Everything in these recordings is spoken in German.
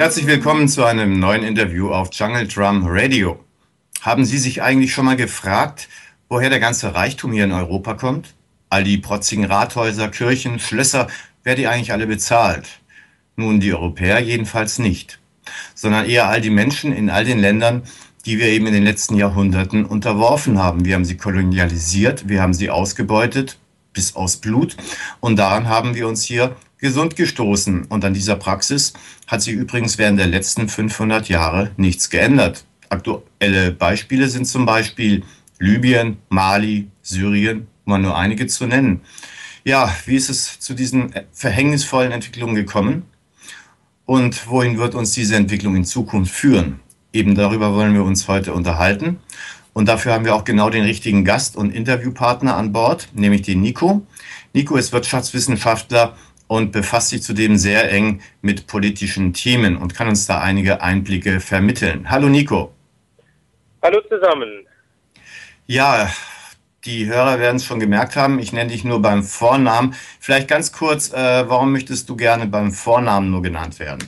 Herzlich willkommen zu einem neuen Interview auf Jungle Drum Radio. Haben Sie sich eigentlich schon mal gefragt, woher der ganze Reichtum hier in Europa kommt? All die protzigen Rathäuser, Kirchen, Schlösser, wer die eigentlich alle bezahlt? Nun, die Europäer jedenfalls nicht, sondern eher all die Menschen in all den Ländern, die wir eben in den letzten Jahrhunderten unterworfen haben. Wir haben sie kolonialisiert, wir haben sie ausgebeutet bis aus Blut und daran haben wir uns hier gesund gestoßen. Und an dieser Praxis hat sich übrigens während der letzten 500 Jahre nichts geändert. Aktuelle Beispiele sind zum Beispiel Libyen, Mali, Syrien, um mal nur einige zu nennen. Ja, wie ist es zu diesen verhängnisvollen Entwicklungen gekommen? Und wohin wird uns diese Entwicklung in Zukunft führen? Eben darüber wollen wir uns heute unterhalten. Und dafür haben wir auch genau den richtigen Gast und Interviewpartner an Bord, nämlich den Nico. Nico ist Wirtschaftswissenschaftler und befasst sich zudem sehr eng mit politischen Themen und kann uns da einige Einblicke vermitteln. Hallo Nico. Hallo zusammen. Ja, die Hörer werden es schon gemerkt haben, ich nenne dich nur beim Vornamen. Vielleicht ganz kurz, warum möchtest du gerne beim Vornamen nur genannt werden?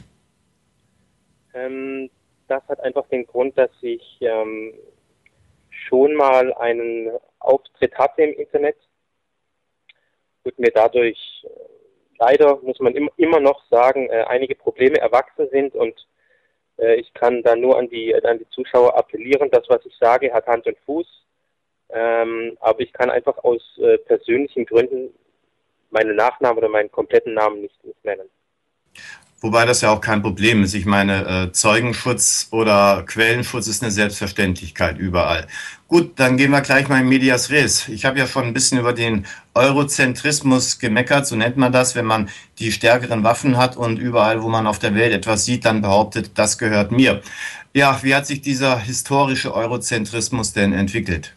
Das hat einfach den Grund, dass ich schon mal einen Auftritt hatte im Internet und mir dadurch leider, muss man immer noch sagen, einige Probleme erwachsen sind und ich kann da nur an die Zuschauer appellieren, das, was ich sage, hat Hand und Fuß, aber ich kann einfach aus persönlichen Gründen meinen Nachnamen oder meinen kompletten Namen nicht nennen. Wobei das ja auch kein Problem ist. Ich meine, Zeugenschutz oder Quellenschutz ist eine Selbstverständlichkeit überall. Gut, dann gehen wir gleich mal in medias res. Ich habe ja schon ein bisschen über den Eurozentrismus gemeckert, so nennt man das, wenn man die stärkeren Waffen hat und überall, wo man auf der Welt etwas sieht, dann behauptet, das gehört mir. Ja, wie hat sich dieser historische Eurozentrismus denn entwickelt?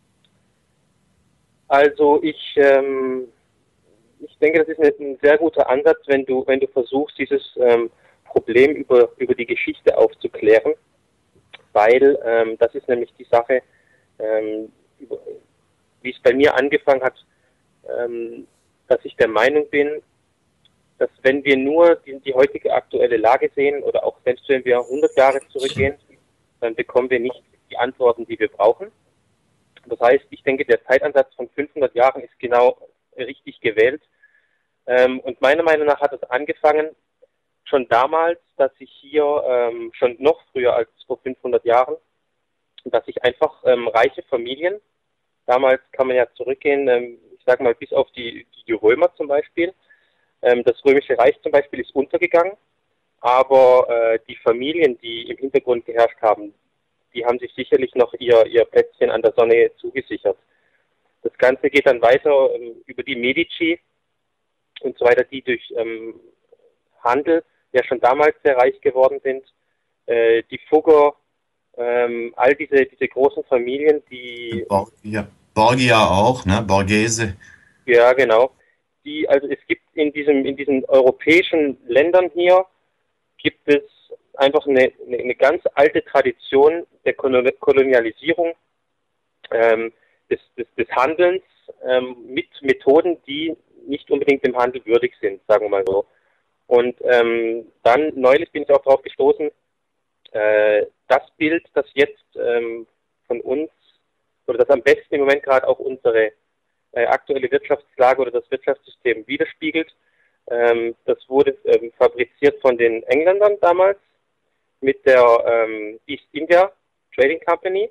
Also ich denke, das ist ein sehr guter Ansatz, wenn du versuchst, dieses Problem über die Geschichte aufzuklären, weil das ist nämlich die Sache, wie es bei mir angefangen hat, dass ich der Meinung bin, dass wenn wir nur die heutige aktuelle Lage sehen oder auch selbst wenn wir 100 Jahre zurückgehen, dann bekommen wir nicht die Antworten, die wir brauchen. Das heißt, ich denke, der Zeitansatz von 500 Jahren ist genau richtig gewählt. Und meiner Meinung nach hat es angefangen schon damals, dass ich hier, schon noch früher als vor 500 Jahren, dass ich einfach reiche Familien, damals kann man ja zurückgehen, ich sage mal bis auf die Römer zum Beispiel, das Römische Reich zum Beispiel ist untergegangen, aber die Familien, die im Hintergrund geherrscht haben, die haben sich sicherlich noch ihr Plätzchen an der Sonne zugesichert. Das Ganze geht dann weiter über die Medici und so weiter, die durch Handel ja schon damals sehr reich geworden sind. Die Fugger, all diese großen Familien, die... Borgia auch, ne? Borghese. Ja, genau. Also es gibt in diesen europäischen Ländern hier, gibt es einfach eine ganz alte Tradition der Kolonialisierung, des Handelns mit Methoden, die nicht unbedingt dem Handel würdig sind, sagen wir mal so. Und dann neulich bin ich auch darauf gestoßen, das Bild, das jetzt von uns, oder das am besten im Moment gerade auch unsere aktuelle Wirtschaftslage oder das Wirtschaftssystem widerspiegelt, das wurde fabriziert von den Engländern damals mit der East India Trading Company.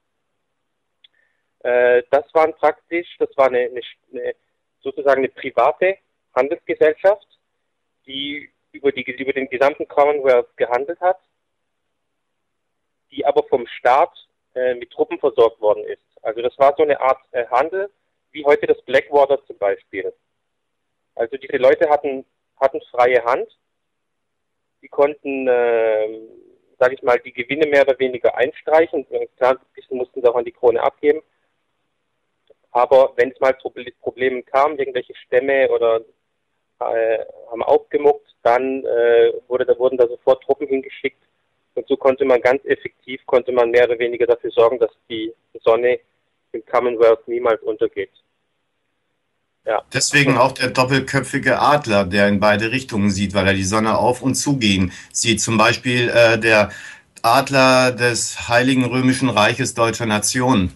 Das war sozusagen eine private Handelsgesellschaft, die über den gesamten Commonwealth gehandelt hat, die aber vom Staat mit Truppen versorgt worden ist. Also das war so eine Art Handel, wie heute das Blackwater zum Beispiel. Also diese Leute hatten freie Hand, die konnten, sage ich mal, die Gewinne mehr oder weniger einstreichen. Klar, ein bisschen mussten sie auch an die Krone abgeben. Aber wenn es mal zu Problemen kam, irgendwelche Stämme oder haben aufgemuckt, dann wurden da sofort Truppen hingeschickt. Und so konnte man mehr oder weniger dafür sorgen, dass die Sonne im Commonwealth niemals untergeht. Ja. Deswegen auch der doppelköpfige Adler, der in beide Richtungen sieht, weil er die Sonne auf und zugehen sieht. Zum Beispiel der Adler des Heiligen Römischen Reiches Deutscher Nation.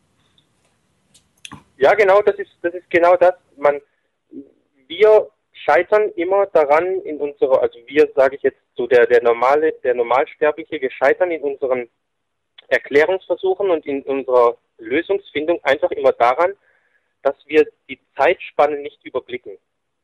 Ja, genau, das ist genau das. Wir scheitern immer daran in unserer, also wir, sage ich jetzt so, der Normalsterbliche, wir scheitern in unseren Erklärungsversuchen und in unserer Lösungsfindung einfach immer daran, dass wir die Zeitspanne nicht überblicken.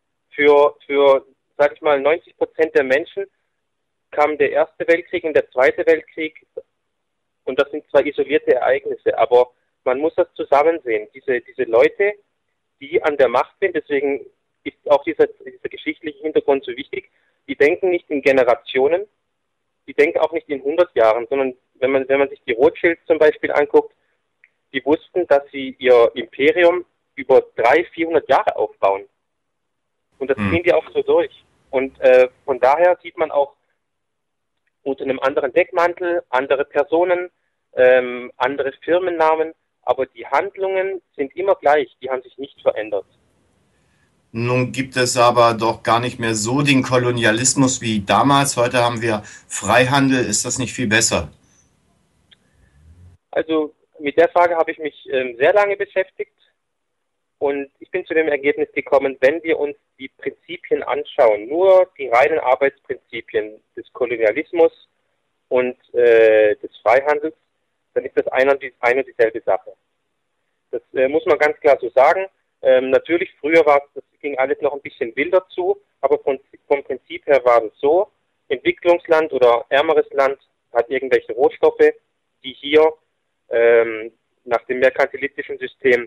Sage ich mal, 90% der Menschen kam der Erste Weltkrieg und der Zweite Weltkrieg, und das sind zwar isolierte Ereignisse, aber man muss das zusammen sehen. Diese Leute, die an der Macht sind, deswegen ist auch dieser geschichtliche Hintergrund so wichtig, die denken nicht in Generationen, die denken auch nicht in 100 Jahren, sondern wenn man sich die Rothschilds zum Beispiel anguckt, die wussten, dass sie ihr Imperium über 300, 400 Jahre aufbauen. Und das ziehen die auch so durch. Und von daher sieht man auch unter einem anderen Deckmantel andere Personen, andere Firmennamen, aber die Handlungen sind immer gleich, die haben sich nicht verändert. Nun gibt es aber doch gar nicht mehr so den Kolonialismus wie damals. Heute haben wir Freihandel. Ist das nicht viel besser? Also mit der Frage habe ich mich sehr lange beschäftigt und ich bin zu dem Ergebnis gekommen, wenn wir uns die Prinzipien anschauen, nur die reinen Arbeitsprinzipien des Kolonialismus und des Freihandels, dann ist das eine und dieselbe Sache. Das muss man ganz klar so sagen. Natürlich, früher das ging alles noch ein bisschen wilder zu, aber vom Prinzip her war es so, Entwicklungsland oder ärmeres Land hat irgendwelche Rohstoffe, die hier nach dem merkantilistischen System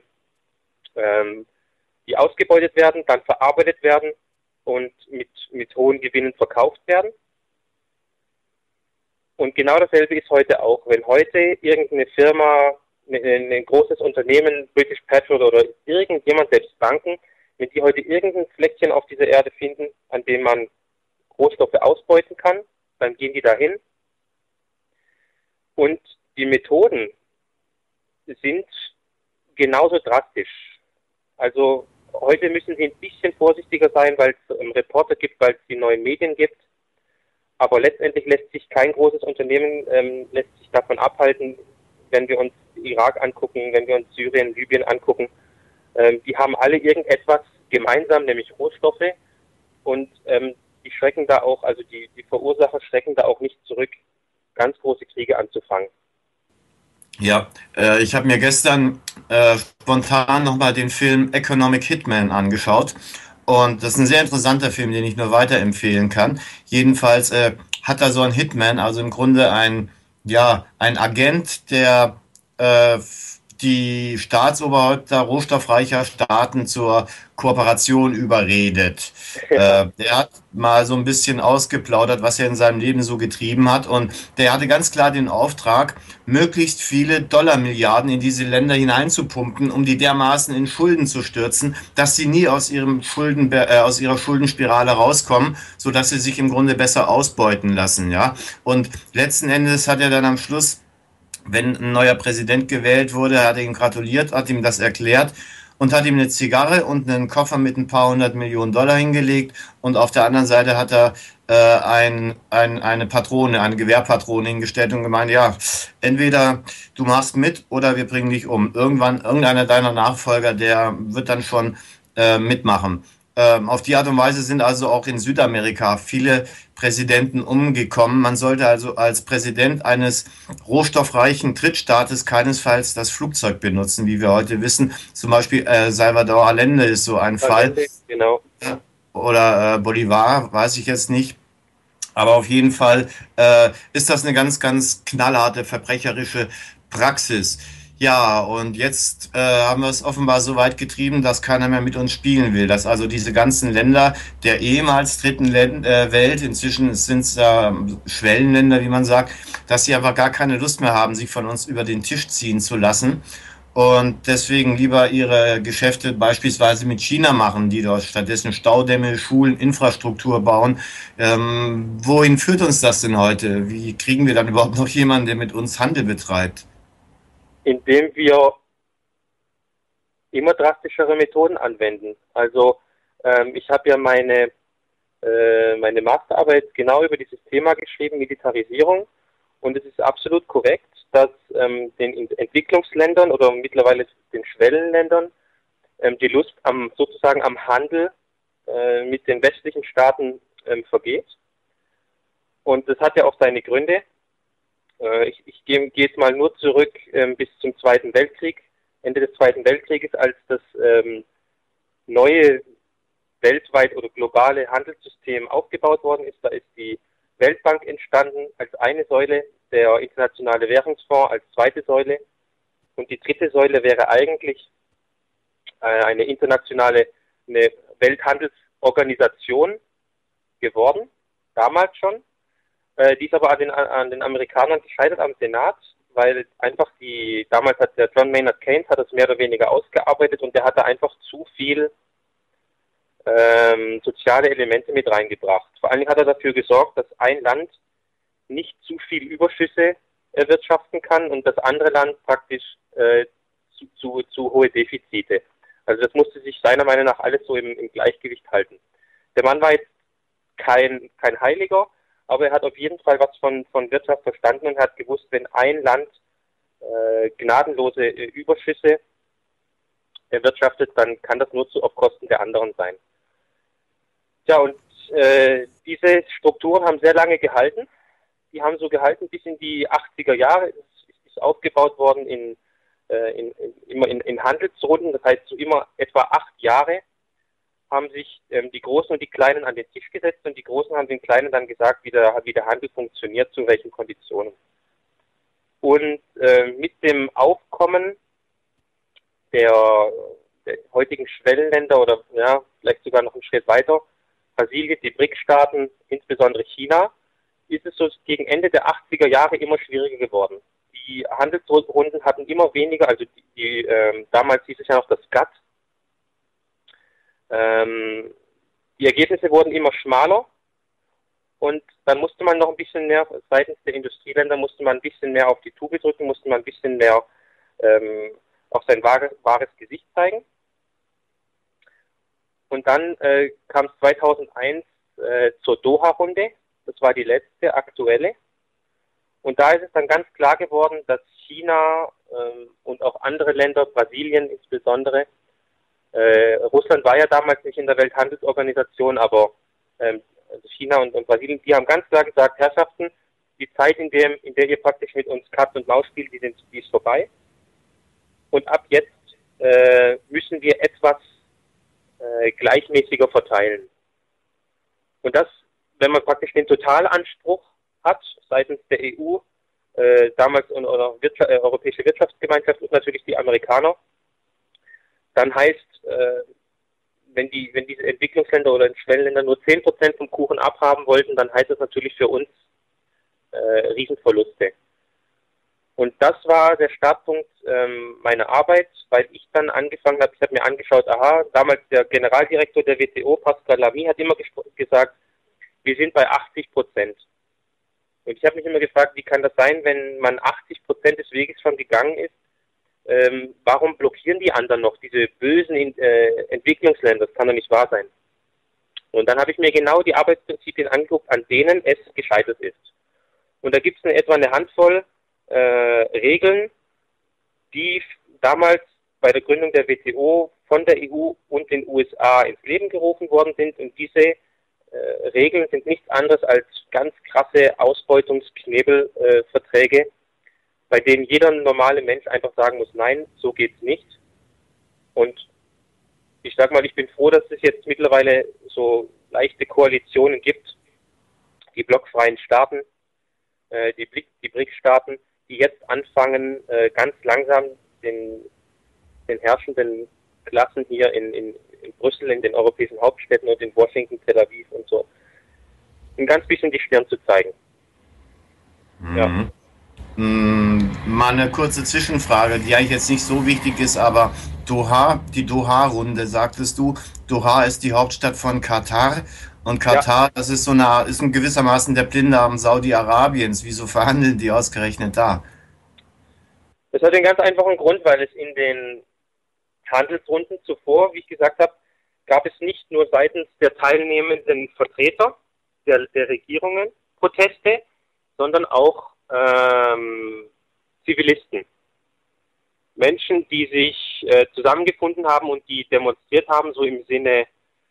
die ausgebeutet werden, dann verarbeitet werden und mit hohen Gewinnen verkauft werden. Und genau dasselbe ist heute auch. Wenn heute irgendeine Firma, ein großes Unternehmen, British Petrol oder irgendjemand, selbst Banken, wenn die heute irgendein Fleckchen auf dieser Erde finden, an dem man Rohstoffe ausbeuten kann, dann gehen die dahin. Und die Methoden sind genauso drastisch. Also heute müssen sie ein bisschen vorsichtiger sein, weil es Reporter gibt, weil es die neuen Medien gibt. Aber letztendlich lässt sich kein großes Unternehmen lässt sich davon abhalten, wenn wir uns Irak angucken, wenn wir uns Syrien, Libyen angucken. Die haben alle irgendetwas gemeinsam, nämlich Rohstoffe. Und die schrecken da auch, also die Verursacher schrecken da auch nicht zurück, ganz große Kriege anzufangen. Ja, ich habe mir gestern spontan nochmal den Film Economic Hitman angeschaut. Und das ist ein sehr interessanter Film, den ich nur weiterempfehlen kann. Jedenfalls hat da so ein Hitman, also im Grunde ja, ein Agent, der die Staatsoberhäupter rohstoffreicher Staaten zur Kooperation überredet. Der hat mal so ein bisschen ausgeplaudert, was er in seinem Leben so getrieben hat. Und der hatte ganz klar den Auftrag, möglichst viele Dollarmilliarden in diese Länder hineinzupumpen, um die dermaßen in Schulden zu stürzen, dass sie nie aus aus ihrer Schuldenspirale rauskommen, sodass sie sich im Grunde besser ausbeuten lassen. Ja? Und letzten Endes hat er dann am Schluss, wenn ein neuer Präsident gewählt wurde, hat er ihm gratuliert, hat ihm das erklärt und hat ihm eine Zigarre und einen Koffer mit ein paar hundert Millionen Dollar hingelegt. Und auf der anderen Seite hat er eine Patrone, eine Gewehrpatrone hingestellt und gemeint, ja, entweder du machst mit oder wir bringen dich um. Irgendeiner deiner Nachfolger, der wird dann schon mitmachen. Auf die Art und Weise sind also auch in Südamerika viele Präsidenten umgekommen. Man sollte also als Präsident eines rohstoffreichen Drittstaates keinesfalls das Flugzeug benutzen, wie wir heute wissen. Zum Beispiel Salvador Allende ist so ein Fall. Genau. Oder Bolivar, weiß ich jetzt nicht. Aber auf jeden Fall ist das eine ganz, ganz knallharte verbrecherische Praxis. Ja, und jetzt haben wir es offenbar so weit getrieben, dass keiner mehr mit uns spielen will. Dass also diese ganzen Länder der ehemals dritten Welt, inzwischen sind es Schwellenländer, wie man sagt, dass sie aber gar keine Lust mehr haben, sich von uns über den Tisch ziehen zu lassen. Und deswegen lieber ihre Geschäfte beispielsweise mit China machen, die dort stattdessen Staudämme, Schulen, Infrastruktur bauen. Wohin führt uns das denn heute? Wie kriegen wir dann überhaupt noch jemanden, der mit uns Handel betreibt? Indem wir immer drastischere Methoden anwenden. Also ich habe ja meine Masterarbeit genau über dieses Thema geschrieben, Militarisierung. Und es ist absolut korrekt, dass den Entwicklungsländern oder mittlerweile den Schwellenländern die Lust sozusagen am Handel mit den westlichen Staaten vergeht. Und das hat ja auch seine Gründe. Ich gehe jetzt mal nur zurück bis zum Zweiten Weltkrieg, Ende des Zweiten Weltkrieges, als das neue weltweit oder globale Handelssystem aufgebaut worden ist. Da ist die Weltbank entstanden als eine Säule, der Internationale Währungsfonds als zweite Säule. Und die dritte Säule wäre eigentlich eine internationale Welthandelsorganisation geworden, damals schon. Die ist aber an den Amerikanern gescheitert am Senat, weil einfach damals hat der John Maynard Keynes hat das mehr oder weniger ausgearbeitet und der hat da einfach zu viel soziale Elemente mit reingebracht. Vor allen Dingen hat er dafür gesorgt, dass ein Land nicht zu viel Überschüsse erwirtschaften kann und das andere Land praktisch zu hohe Defizite. Also das musste sich seiner Meinung nach alles so im Gleichgewicht halten. Der Mann war jetzt kein Heiliger, aber er hat auf jeden Fall was von Wirtschaft verstanden und hat gewusst, wenn ein Land gnadenlose Überschüsse erwirtschaftet, dann kann das nur auf Kosten der anderen sein. Ja, und diese Strukturen haben sehr lange gehalten. Die haben so gehalten bis in die 80er Jahre. Es ist aufgebaut worden immer in Handelsrunden. Das heißt, so immer etwa 8 Jahre haben sich die Großen und die Kleinen an den Tisch gesetzt und die Großen haben den Kleinen dann gesagt, wie der Handel funktioniert, zu welchen Konditionen. Und mit dem Aufkommen der heutigen Schwellenländer oder ja, vielleicht sogar noch einen Schritt weiter, Brasilien, die BRIC-Staaten, insbesondere China, ist es so gegen Ende der 80er Jahre immer schwieriger geworden. Die Handelsrunden hatten immer weniger, also damals hieß es ja noch das GATT. Die Ergebnisse wurden immer schmaler und dann musste man noch ein bisschen mehr, seitens der Industrieländer musste man ein bisschen mehr auf die Tube drücken, musste man ein bisschen mehr auf sein wahres Gesicht zeigen. Und dann kam es 2001 zur Doha-Runde. Das war die letzte aktuelle. Und da ist es dann ganz klar geworden, dass China und auch andere Länder, Brasilien insbesondere, Russland war ja damals nicht in der Welthandelsorganisation, aber also China und Brasilien, die haben ganz klar gesagt, Herrschaften, die Zeit, in der ihr praktisch mit uns Katz und Maus spielt, die ist vorbei. Und ab jetzt müssen wir etwas gleichmäßiger verteilen. Und das, wenn man praktisch den Totalanspruch hat, seitens der EU, damals oder Europäische Wirtschaftsgemeinschaft und natürlich die Amerikaner, dann heißt, wenn diese Entwicklungsländer oder Schwellenländer nur 10% vom Kuchen abhaben wollten, dann heißt das natürlich für uns Riesenverluste. Und das war der Startpunkt meiner Arbeit, weil ich dann angefangen habe, ich habe mir angeschaut, damals der Generaldirektor der WTO, Pascal Lamy, hat immer gesagt, wir sind bei 80%. Und ich habe mich immer gefragt, wie kann das sein, wenn man 80% des Weges schon gegangen ist, warum blockieren die anderen noch, diese bösen Entwicklungsländer? Das kann doch nicht wahr sein. Und dann habe ich mir genau die Arbeitsprinzipien angeguckt, an denen es gescheitert ist. Und da gibt es etwa eine Handvoll Regeln, die damals bei der Gründung der WTO von der EU und den USA ins Leben gerufen worden sind. Und diese Regeln sind nichts anderes als ganz krasse Ausbeutungsknebelverträge, bei denen jeder normale Mensch einfach sagen muss, nein, so geht's nicht. Und ich sag mal, ich bin froh, dass es jetzt mittlerweile so leichte Koalitionen gibt, die blockfreien Staaten, die BRIC-Staaten, die jetzt anfangen, ganz langsam den herrschenden Klassen hier in Brüssel, in den europäischen Hauptstädten und in Washington, Tel Aviv und so, ein ganz bisschen die Stirn zu zeigen. Mhm. Ja. Mal eine kurze Zwischenfrage, die eigentlich jetzt nicht so wichtig ist, aber die Doha-Runde, sagtest du, Doha ist die Hauptstadt von Katar und Katar, ja, das ist ist in gewissermaßen der Blinddarm Saudi-Arabiens. Wieso verhandeln die ausgerechnet da? Das hat einen ganz einfachen Grund, weil es in den Handelsrunden zuvor, wie ich gesagt habe, gab es nicht nur seitens der teilnehmenden Vertreter der Regierungen Proteste, sondern auch Zivilisten. Menschen, die sich zusammengefunden haben und die demonstriert haben, so im Sinne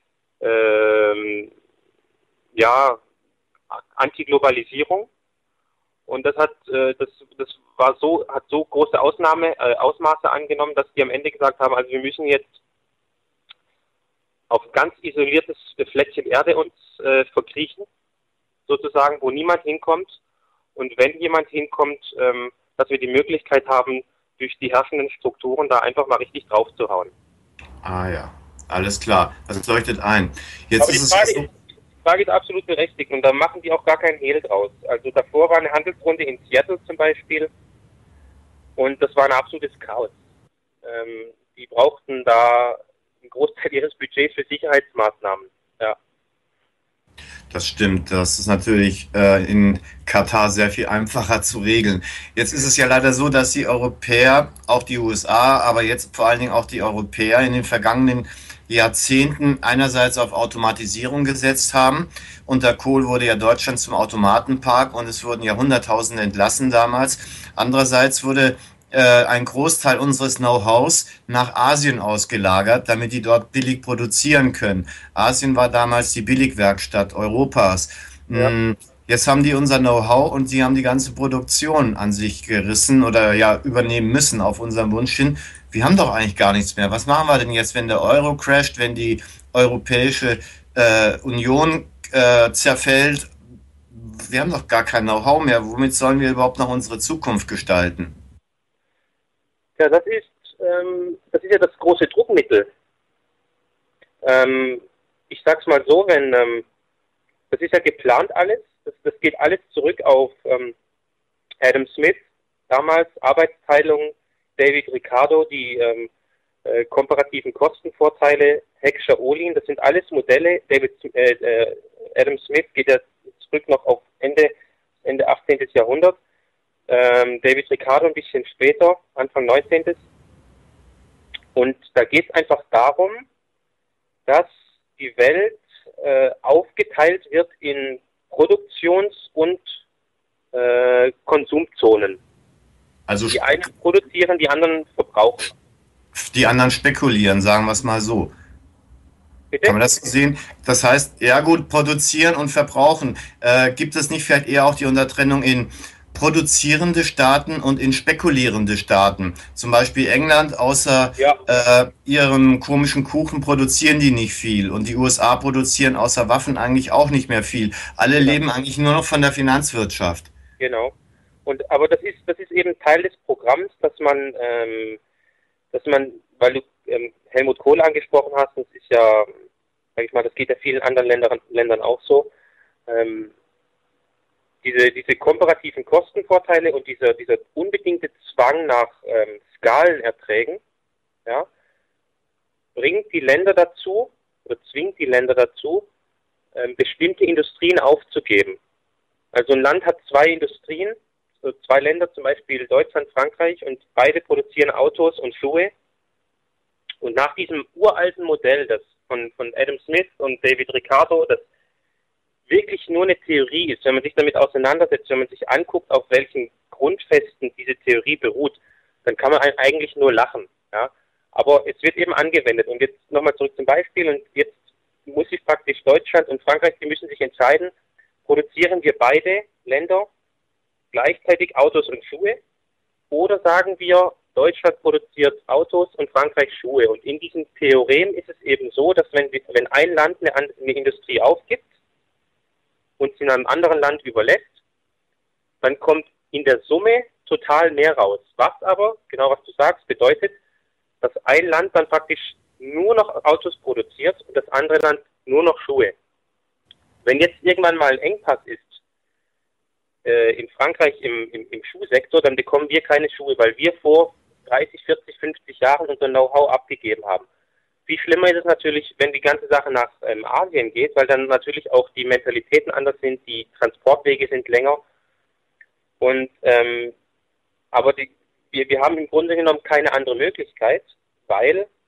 ja, Antiglobalisierung. Und das hat hat so große Ausmaße angenommen, dass die am Ende gesagt haben, also wir müssen jetzt auf ganz isoliertes Fleckchen Erde uns verkriechen, sozusagen, wo niemand hinkommt. Und wenn jemand hinkommt, dass wir die Möglichkeit haben, durch die herrschenden Strukturen da einfach mal richtig drauf zu hauen. Ah ja, alles klar. Das leuchtet ein. Jetzt Aber ist es ja so. die Frage ist absolut berechtigt und da machen die auch gar keinen Hehl draus. Also davor war eine Handelsrunde in Seattle zum Beispiel und das war ein absolutes Chaos. Die brauchten da einen Großteil ihres Budgets für Sicherheitsmaßnahmen. Ja. Das stimmt, das ist natürlich in Katar sehr viel einfacher zu regeln. Jetzt ist es ja leider so, dass die Europäer, auch die USA, aber jetzt vor allen Dingen auch die Europäer in den vergangenen Jahrzehnten einerseits auf Automatisierung gesetzt haben. Unter Kohl wurde ja Deutschland zum Automatenpark und es wurden ja Hunderttausende entlassen damals. Andererseits wurde ein Großteil unseres Know-hows nach Asien ausgelagert, damit die dort billig produzieren können. Asien war damals die Billigwerkstatt Europas. Ja. Jetzt haben die unser Know-how und sie haben die ganze Produktion an sich gerissen oder ja übernehmen müssen auf unseren Wunsch hin. Wir haben doch eigentlich gar nichts mehr. Was machen wir denn jetzt, wenn der Euro crasht, wenn die Europäische Union zerfällt? Wir haben doch gar kein Know-how mehr. Womit sollen wir überhaupt noch unsere Zukunft gestalten? Ja, das ist ja das große Druckmittel. Ich sag's mal so, das ist ja geplant alles, das geht alles zurück auf Adam Smith, damals Arbeitsteilung, David Ricardo, die komparativen Kostenvorteile, Heckscher-Ohlin, das sind alles Modelle. Adam Smith geht ja zurück noch auf Ende 18. Jahrhundert. David Ricardo ein bisschen später, Anfang 19. Und da geht es einfach darum, dass die Welt aufgeteilt wird in Produktions- und Konsumzonen. Also die einen produzieren, die anderen verbrauchen. die anderen spekulieren, sagen wir es mal so. Bitte? Kann man das so sehen? Das heißt, ja gut, produzieren und verbrauchen. Gibt es nicht vielleicht eher auch die Untertrennung in produzierende Staaten und in spekulierende Staaten? Zum Beispiel England, außer ihrem komischen Kuchen produzieren die nicht viel. Und die USA produzieren außer Waffen eigentlich auch nicht mehr viel. Alle leben eigentlich nur noch von der Finanzwirtschaft. Genau. Aber das ist eben Teil des Programms, dass man, weil du Helmut Kohl angesprochen hast, das ist ja, sag ich mal, das geht ja vielen anderen Ländern auch so, diese komparativen Kostenvorteile und dieser unbedingte Zwang nach Skalenerträgen, ja, bringt die Länder dazu, oder zwingt die Länder dazu, bestimmte Industrien aufzugeben. Also ein Land hat zwei Industrien, so zwei Länder, zum Beispiel Deutschland, Frankreich, und beide produzieren Autos und Schuhe. Und nach diesem uralten Modell, das von Adam Smith und David Ricardo, das wirklich nur eine Theorie ist, wenn man sich damit auseinandersetzt, wenn man sich anguckt, auf welchen Grundfesten diese Theorie beruht, dann kann man eigentlich nur lachen. Ja? Aber es wird eben angewendet. Und jetzt nochmal zurück zum Beispiel. Und jetzt muss sich praktisch Deutschland und Frankreich, die müssen sich entscheiden, produzieren wir beide Länder gleichzeitig Autos und Schuhe, oder sagen wir, Deutschland produziert Autos und Frankreich Schuhe. Und in diesem Theorem ist es eben so, dass wenn ein Land eine Industrie aufgibt und sie in einem anderen Land überlässt, dann kommt in der Summe total mehr raus. Was aber, genau was du sagst, bedeutet, dass ein Land dann praktisch nur noch Autos produziert und das andere Land nur noch Schuhe. Wenn jetzt irgendwann mal ein Engpass ist, in Frankreich im Schuhsektor, dann bekommen wir keine Schuhe, weil wir vor 30, 40, 50 Jahren unser Know-how abgegeben haben. Viel schlimmer ist es natürlich, wenn die ganze Sache nach Asien geht, weil dann natürlich auch die Mentalitäten anders sind, die Transportwege sind länger. Und aber wir haben im Grunde genommen keine andere Möglichkeit, weil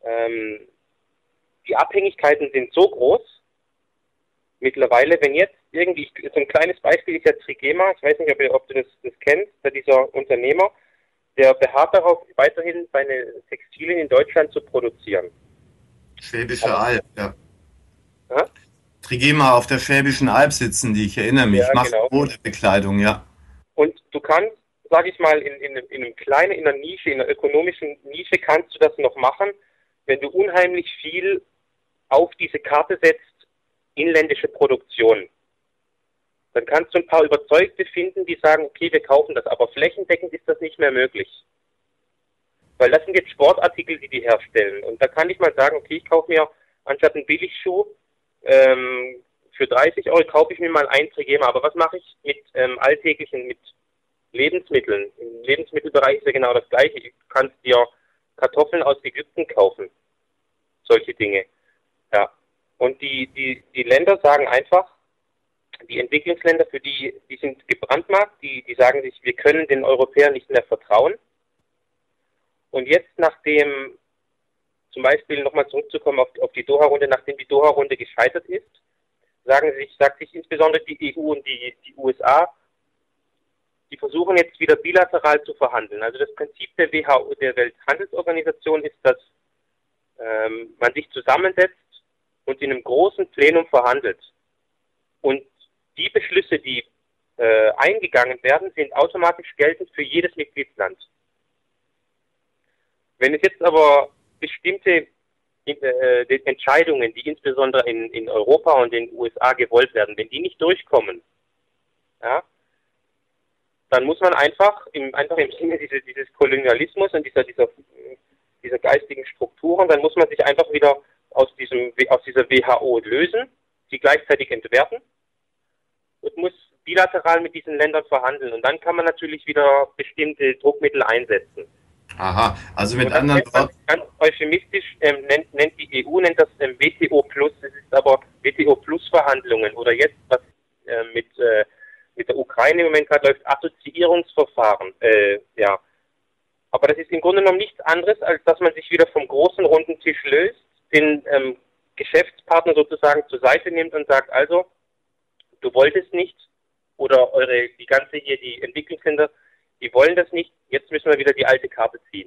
Ähm, die Abhängigkeiten sind so groß, mittlerweile, wenn jetzt irgendwie, so ein kleines Beispiel ist ja Trigema, ich weiß nicht, ob du das kennst, dieser Unternehmer, der beharrt darauf, weiterhin seine Textilien in Deutschland zu produzieren. Schwäbische Aber, Alb, ja. ja, Trigema auf der Schwäbischen Alb sitzen die, ich erinnere mich. ja, Macht genau. Modebekleidung, ja. Und du kannst, sage ich mal, in einem kleinen, in einer Nische, in einer ökonomischen Nische kannst du das noch machen, wenn du unheimlich viel auf diese Karte setzt, inländische Produktion. Dann kannst du ein paar Überzeugte finden, die sagen, okay, wir kaufen das, aber flächendeckend ist das nicht mehr möglich. Weil das sind jetzt Sportartikel, die herstellen. Und da kann ich mal sagen, okay, ich kaufe mir anstatt einen Billigschuh für 30 Euro, kaufe ich mir mal ein Trigema. Aber was mache ich mit alltäglichen, mit Lebensmitteln? Im Lebensmittelbereich ist ja genau das Gleiche. Du kannst dir Kartoffeln aus Ägypten kaufen. Solche Dinge. Ja. Und die Länder sagen einfach, die Entwicklungsländer, für die sind gebrandmarkt, die sagen sich, wir können den Europäern nicht mehr vertrauen. Und jetzt, nachdem, zum Beispiel nochmal zurückzukommen auf die Doha-Runde, nachdem die Doha-Runde gescheitert ist, sagt sich insbesondere die EU und die USA, die versuchen jetzt wieder bilateral zu verhandeln. Also das Prinzip der WHO, der Welthandelsorganisation, ist, dass man sich zusammensetzt und in einem großen Plenum verhandelt. Und die Beschlüsse, die eingegangen werden, sind automatisch geltend für jedes Mitgliedsland. Wenn es jetzt aber bestimmte Entscheidungen, die insbesondere in Europa und in den USA gewollt werden, wenn die nicht durchkommen, ja, dann muss man einfach im Sinne dieses Kolonialismus und dieser geistigen Strukturen, dann muss man sich einfach wieder aus dieser WHO lösen, sie gleichzeitig entwerten und muss bilateral mit diesen Ländern verhandeln. Und dann kann man natürlich wieder bestimmte Druckmittel einsetzen. Aha, also mit anderen Worten. Ganz euphemistisch nennt die EU das WTO Plus, das ist aber WTO Plus Verhandlungen oder jetzt, was mit der Ukraine im Moment gerade läuft, Assoziierungsverfahren. Ja. Aber das ist im Grunde genommen nichts anderes, als dass man sich wieder vom großen runden Tisch löst, den Geschäftspartner sozusagen zur Seite nimmt und sagt, also, du wolltest nicht, oder die Entwicklungsländer, die wollen das nicht, jetzt müssen wir wieder die alte Karte ziehen.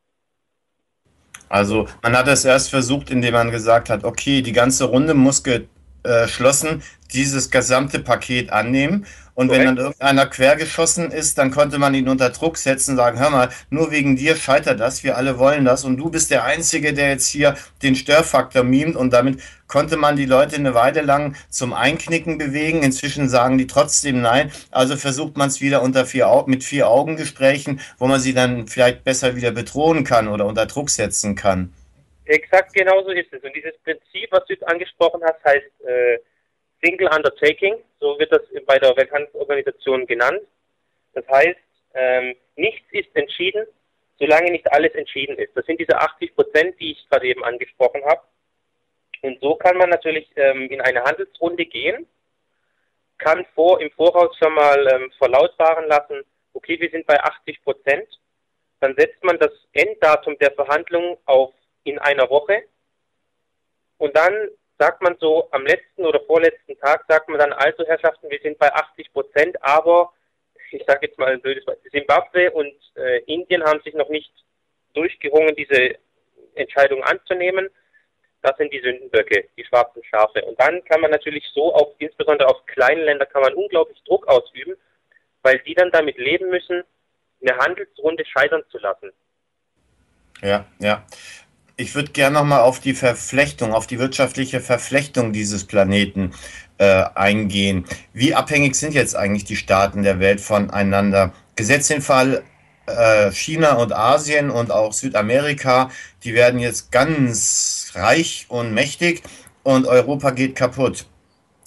Also man hat es erst versucht, indem man gesagt hat, okay, die ganze Runde muss geschlossen dieses gesamte Paket annehmen. Und wenn dann irgendeiner quergeschossen ist, dann konnte man ihn unter Druck setzen und sagen, hör mal, nur wegen dir scheitert das, wir alle wollen das und du bist der Einzige, der jetzt hier den Störfaktor mimt, und damit konnte man die Leute eine Weile lang zum Einknicken bewegen. Inzwischen sagen die trotzdem nein, also versucht man es wieder mit 4-Augen-Gesprächen, wo man sie dann vielleicht besser wieder bedrohen kann oder unter Druck setzen kann. Exakt genauso ist es. Und dieses Prinzip, was du jetzt angesprochen hast, heißt Single Undertaking, so wird das bei der Welthandelsorganisation genannt. Das heißt, nichts ist entschieden, solange nicht alles entschieden ist. Das sind diese 80%, die ich gerade eben angesprochen habe. Und so kann man natürlich in eine Handelsrunde gehen, kann im Voraus schon mal verlautbaren lassen, okay, wir sind bei 80%. Dann setzt man das Enddatum der Verhandlungen in einer Woche und dann sagt man so, am letzten oder vorletzten Tag sagt man dann, also Herrschaften, wir sind bei 80%, aber ich sage jetzt mal ein blödes Beispiel, Zimbabwe und Indien haben sich noch nicht durchgerungen, diese Entscheidung anzunehmen. Das sind die Sündenböcke, die schwarzen Schafe. Und dann kann man natürlich insbesondere auf kleine Länder, kann man unglaublich Druck ausüben, weil die dann damit leben müssen, eine Handelsrunde scheitern zu lassen. Ja, ja. Ich würde gerne nochmal auf die Verflechtung, auf die wirtschaftliche Verflechtung dieses Planeten eingehen. Wie abhängig sind jetzt eigentlich die Staaten der Welt voneinander? Gesetzt den Fall, China und Asien und auch Südamerika, die werden jetzt ganz reich und mächtig und Europa geht kaputt.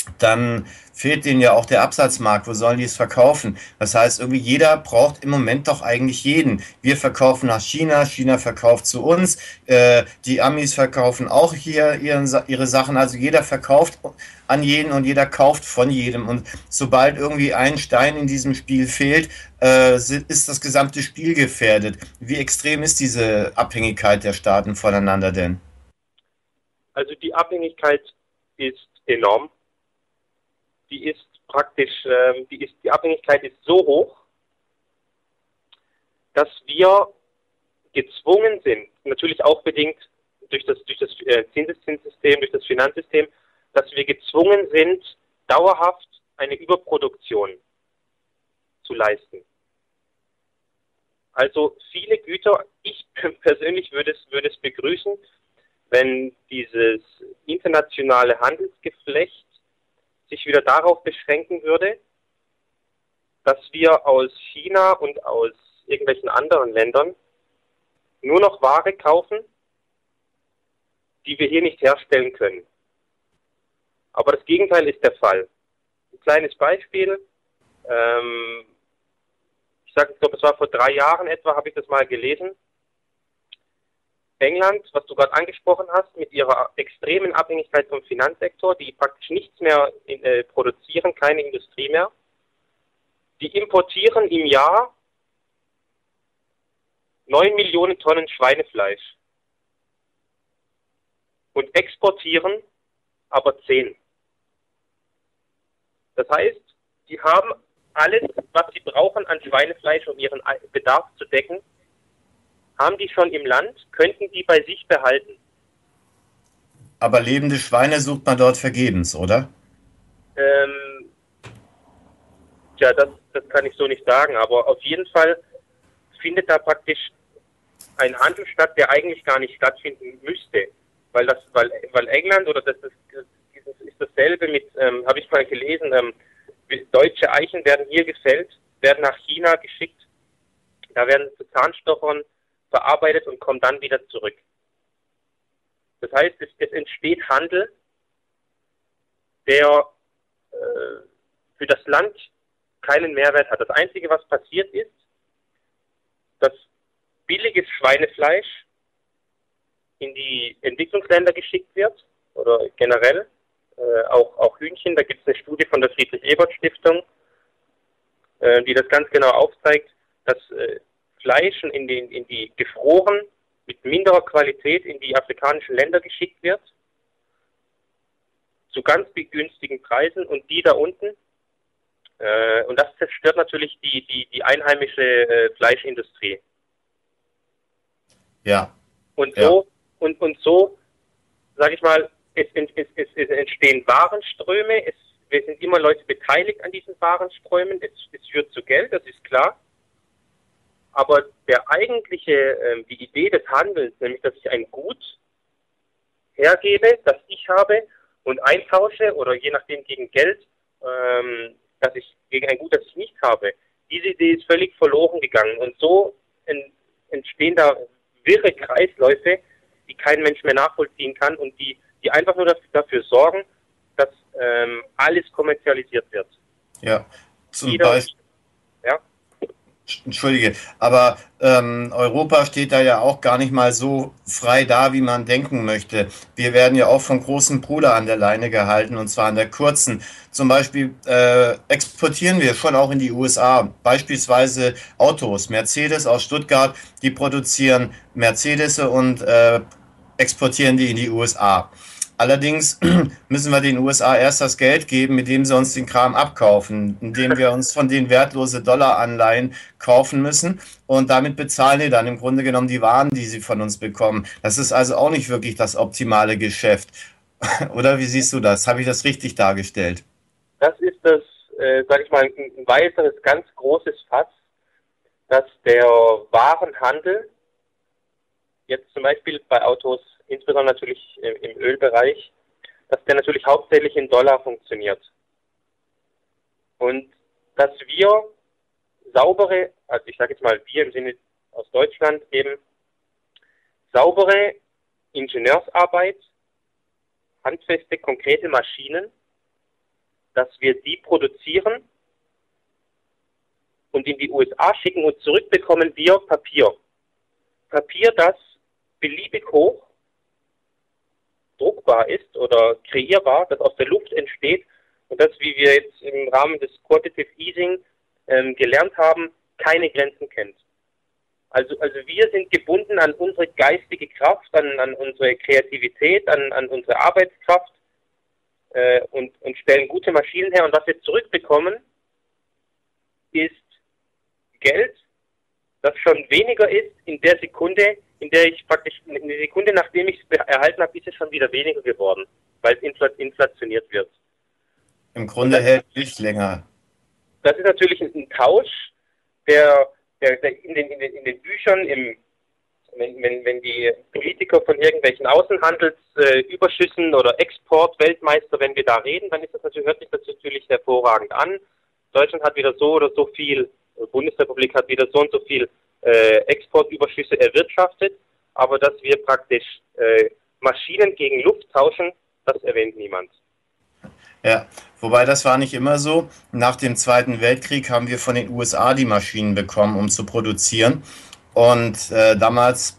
dann fehlt denen ja auch der Absatzmarkt. Wo sollen die es verkaufen? Das heißt, irgendwie jeder braucht im Moment doch eigentlich jeden. Wir verkaufen nach China, China verkauft zu uns, die Amis verkaufen auch hier ihre Sachen. Also jeder verkauft an jeden und jeder kauft von jedem. Und sobald irgendwie ein Stein in diesem Spiel fehlt, ist das gesamte Spiel gefährdet. Wie extrem ist diese Abhängigkeit der Staaten voneinander denn? Also die Abhängigkeit ist enorm. Die ist praktisch, die Abhängigkeit ist so hoch, dass wir gezwungen sind, natürlich auch bedingt durch das Zinseszínssystem, durch das Finanzsystem, dass wir gezwungen sind, dauerhaft eine Überproduktion zu leisten. Also viele Güter, ich persönlich würde es begrüßen, wenn dieses internationale Handelsgeflecht sich wieder darauf beschränken würde, dass wir aus China und aus irgendwelchen anderen Ländern nur noch Ware kaufen, die wir hier nicht herstellen können. Aber das Gegenteil ist der Fall. Ein kleines Beispiel. Ich glaube, es war vor 3 Jahren etwa, habe ich das mal gelesen. England, was du gerade angesprochen hast, mit ihrer extremen Abhängigkeit vom Finanzsektor, die praktisch nichts mehr produzieren, keine Industrie mehr, die importieren im Jahr 9 Millionen Tonnen Schweinefleisch und exportieren aber 10. Das heißt, die haben alles, was sie brauchen an Schweinefleisch, um ihren Bedarf zu decken, haben die schon im Land, könnten die bei sich behalten. Aber lebende Schweine sucht man dort vergebens, oder? Ähm, Tja, das kann ich so nicht sagen, aber auf jeden Fall findet da praktisch ein Handel statt, der eigentlich gar nicht stattfinden müsste. Weil England, oder das ist dasselbe mit, habe ich mal gelesen, deutsche Eichen werden hier gefällt, werden nach China geschickt, da werden zu Zahnstochern verarbeitet und kommen dann wieder zurück. Das heißt, es entsteht Handel, der für das Land keinen Mehrwert hat. Das Einzige, was passiert ist, dass billiges Schweinefleisch in die Entwicklungsländer geschickt wird, oder generell, auch Hühnchen. Da gibt es eine Studie von der Friedrich-Ebert-Stiftung, die das ganz genau aufzeigt, dass Fleisch in die gefroren mit minderer Qualität in die afrikanischen Länder geschickt wird, zu ganz günstigen Preisen, und die da unten, und das zerstört natürlich die einheimische Fleischindustrie. Ja, Und ja, so, so, sage ich mal, es entstehen Warenströme, wir sind immer Leute beteiligt an diesen Warenströmen, es führt zu Geld, das ist klar. Aber die Idee des Handelns, nämlich dass ich ein Gut hergebe, das ich habe, und eintausche, oder je nachdem gegen Geld, dass ich gegen ein Gut, das ich nicht habe, diese Idee ist völlig verloren gegangen. Und so entstehen da wirre Kreisläufe, die kein Mensch mehr nachvollziehen kann und die einfach nur dafür sorgen, dass alles kommerzialisiert wird. ja. Zum Jeder, Beispiel, ja, Entschuldige, aber Europa steht da ja auch gar nicht mal so frei da, wie man denken möchte. Wir werden ja auch vom großen Bruder an der Leine gehalten, und zwar an der kurzen. Zum Beispiel exportieren wir schon auch in die USA, beispielsweise Autos. Mercedes aus Stuttgart, die produzieren Mercedes und exportieren die in die USA. Allerdings müssen wir den USA erst das Geld geben, mit dem sie uns den Kram abkaufen, indem wir uns von denen wertlose Dollaranleihen kaufen müssen, und damit bezahlen die dann im Grunde genommen die Waren, die sie von uns bekommen. Das ist also auch nicht wirklich das optimale Geschäft. Oder wie siehst du das? Habe ich das richtig dargestellt? das ist das, sage ich mal, ein weiteres ganz großes Fass, dass der Warenhandel jetzt zum Beispiel bei Autos, insbesondere natürlich im Ölbereich, dass der natürlich hauptsächlich in Dollar funktioniert. Und dass wir saubere, also ich sage jetzt mal wir im Sinne aus Deutschland, eben saubere Ingenieursarbeit, handfeste, konkrete Maschinen dass wir die produzieren und in die USA schicken und zurückbekommen wir Papier. Papier, das beliebig hoch druckbar ist oder kreierbar, das aus der Luft entsteht und das, wie wir jetzt im Rahmen des Quantitative Easing gelernt haben, keine Grenzen kennt. Also wir sind gebunden an unsere geistige Kraft, an unsere Kreativität, an unsere Arbeitskraft und stellen gute Maschinen her. Und was wir zurückbekommen, ist Geld, das schon weniger ist in der Sekunde, in der ich praktisch, in der Sekunde, nachdem ich es erhalten habe, ist es schon wieder weniger geworden, weil es inflationiert wird. Im Grunde hält nicht länger. Das ist natürlich ein Tausch, der in den Büchern, wenn die Politiker von irgendwelchen Außenhandelsüberschüssen oder Exportweltmeister, wenn wir da reden, dann hört sich das natürlich hervorragend an. Deutschland hat wieder so oder so viel, Bundesrepublik hat wieder so und so viel Exportüberschüsse erwirtschaftet, aber dass wir praktisch Maschinen gegen Luft tauschen, das erwähnt niemand. Ja, wobei das war nicht immer so. Nach dem Zweiten Weltkrieg haben wir von den USA die Maschinen bekommen, um zu produzieren. Und damals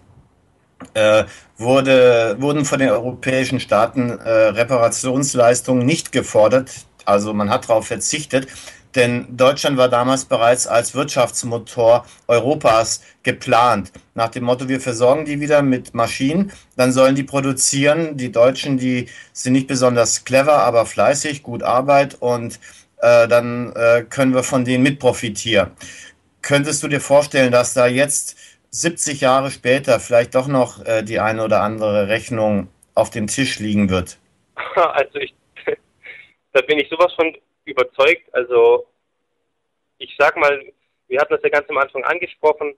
wurden von den europäischen Staaten Reparationsleistungen nicht gefordert. Also man hat darauf verzichtet. Denn Deutschland war damals bereits als Wirtschaftsmotor Europas geplant. Nach dem Motto, wir versorgen die wieder mit Maschinen, dann sollen die produzieren. Die Deutschen, die sind nicht besonders clever, aber fleißig, gut Arbeit und dann können wir von denen mit profitieren. Könntest du dir vorstellen, dass da jetzt 70 Jahre später vielleicht doch noch die eine oder andere Rechnung auf dem Tisch liegen wird? Also da bin ich sowas von überzeugt. Also ich sag mal, wir hatten das ja ganz am Anfang angesprochen.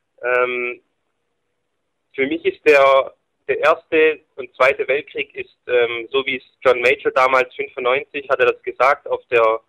Für mich ist der Erste und Zweite Weltkrieg ist, so wie es John Major damals 1995 hat er das gesagt auf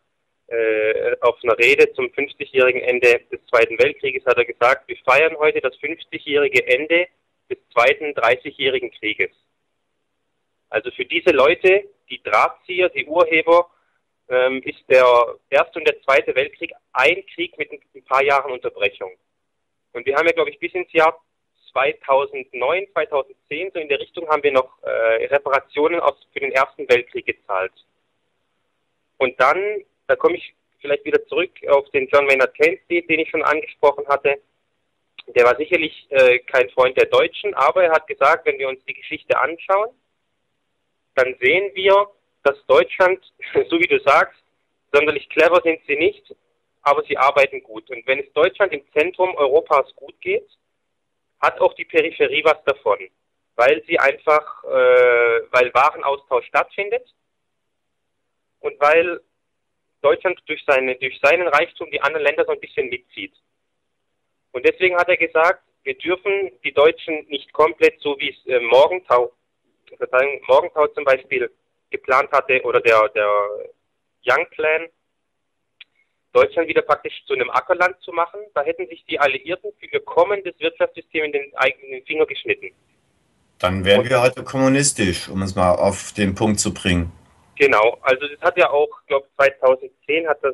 einer Rede zum 50-jährigen Ende des Zweiten Weltkrieges, hat er gesagt, wir feiern heute das 50-jährige Ende des Zweiten 30-jährigen Krieges. Also für diese Leute, die Drahtzieher, die Urheber, ist der Erste und der Zweite Weltkrieg ein Krieg mit ein paar Jahren Unterbrechung. Und wir haben ja, glaube ich, bis ins Jahr 2009, 2010, so in der Richtung, haben wir noch Reparationen für den Ersten Weltkrieg gezahlt. Und dann, da komme ich vielleicht wieder zurück auf den John Maynard Keynes, den ich schon angesprochen hatte. Der war sicherlich kein Freund der Deutschen, aber er hat gesagt, wenn wir uns die Geschichte anschauen, dann sehen wir, dass Deutschland, so wie du sagst, sonderlich clever sind sie nicht, aber sie arbeiten gut. Und wenn es Deutschland im Zentrum Europas gut geht, hat auch die Peripherie was davon, weil sie einfach, weil Warenaustausch stattfindet und weil Deutschland durch seinen Reichtum die anderen Länder so ein bisschen mitzieht. Und deswegen hat er gesagt, wir dürfen die Deutschen nicht komplett, so wie es Morgenthau zum Beispiel geplant hatte, oder der Young Plan, Deutschland wieder praktisch zu einem Ackerland zu machen. Da hätten sich die Alliierten für ihr kommendes Wirtschaftssystem in den eigenen Finger geschnitten. Dann wären wir heute kommunistisch, um es mal auf den Punkt zu bringen. Genau, also das hat ja auch, ich glaube 2010 hat das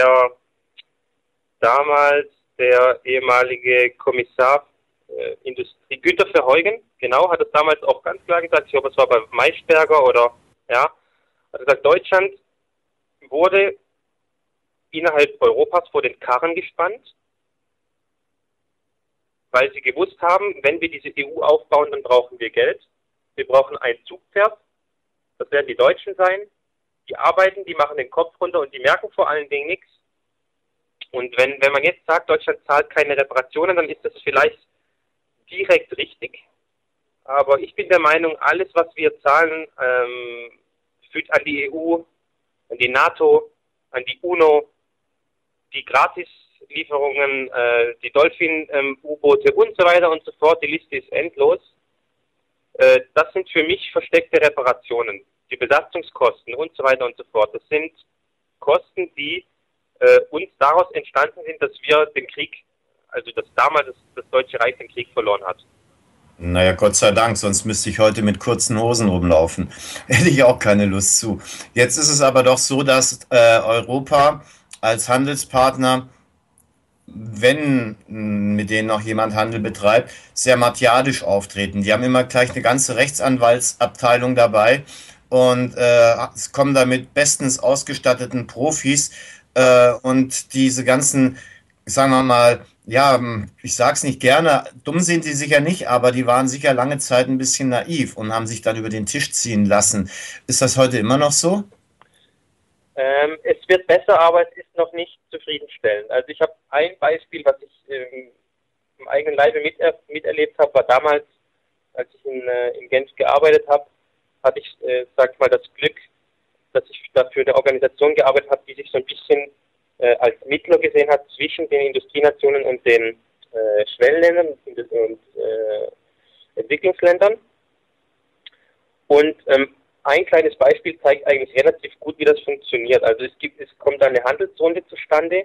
damals der ehemalige Kommissar Industrie, Günter Verheugen, genau, hat es damals auch ganz klar gesagt, ich glaube es war bei Maischberger oder, ja, hat gesagt, Deutschland wurde innerhalb Europas vor den Karren gespannt, weil sie gewusst haben, wenn wir diese EU aufbauen, dann brauchen wir Geld. Wir brauchen ein Zugpferd, das werden die Deutschen sein. Die arbeiten, die machen den Kopf runter und die merken vor allen Dingen nichts. Und wenn man jetzt sagt, Deutschland zahlt keine Reparationen, dann ist das vielleicht direkt richtig. Aber ich bin der Meinung, alles, was wir zahlen, führt an die EU, an die NATO, an die UNO, die Gratislieferungen, die Dolphin-U-Boote und so weiter und so fort, die Liste ist endlos. Das sind für mich versteckte Reparationen, die Belastungskosten und so weiter und so fort. Das sind Kosten, die uns daraus entstanden sind, dass wir den Krieg, also dass damals das Deutsche Reich den Krieg verloren hat. Naja, Gott sei Dank, sonst müsste ich heute mit kurzen Hosen rumlaufen. Hätte ich auch keine Lust zu. Jetzt ist es aber doch so, dass Europa als Handelspartner, wenn mit denen noch jemand Handel betreibt, sehr martialisch auftreten. Die haben immer gleich eine ganze Rechtsanwaltsabteilung dabei und es kommen da mit bestens ausgestatteten Profis und diese ganzen, sagen wir mal, ja, ich sag's nicht gerne, dumm sind die sicher nicht, aber die waren sicher lange Zeit ein bisschen naiv und haben sich dann über den Tisch ziehen lassen. Ist das heute immer noch so? Es wird besser, aber es ist noch nicht zufriedenstellend. Also ich habe ein Beispiel, was ich im eigenen Leibe miterlebt habe, war damals, als ich in Genf gearbeitet habe, hatte ich, sag ich mal, das Glück, dass ich dafür eine Organisation gearbeitet habe, die sich so ein bisschen als Mittler gesehen hat zwischen den Industrienationen und den Schwellenländern und Entwicklungsländern. Und ein kleines Beispiel zeigt eigentlich relativ gut, wie das funktioniert. Also es kommt eine Handelsrunde zustande,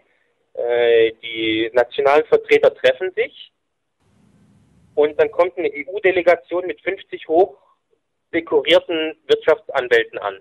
die nationalen Vertreter treffen sich und dann kommt eine EU-Delegation mit 50 hoch dekorierten Wirtschaftsanwälten an,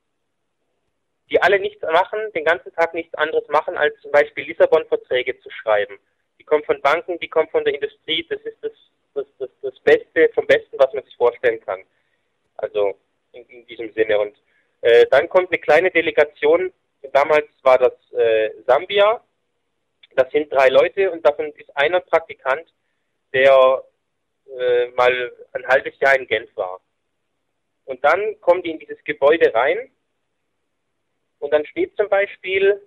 die alle nichts machen, den ganzen Tag nichts anderes machen, als zum Beispiel Lissabon-Verträge zu schreiben. Die kommen von Banken, die kommen von der Industrie, das ist das Beste vom Besten, was man sich vorstellen kann. Also in diesem Sinne. Und dann kommt eine kleine Delegation, damals war das Sambia, das sind 3 Leute und davon ist einer Praktikant, der mal ein halbes Jahr in Genf war. Und dann kommen die in dieses Gebäude rein und dann steht zum Beispiel,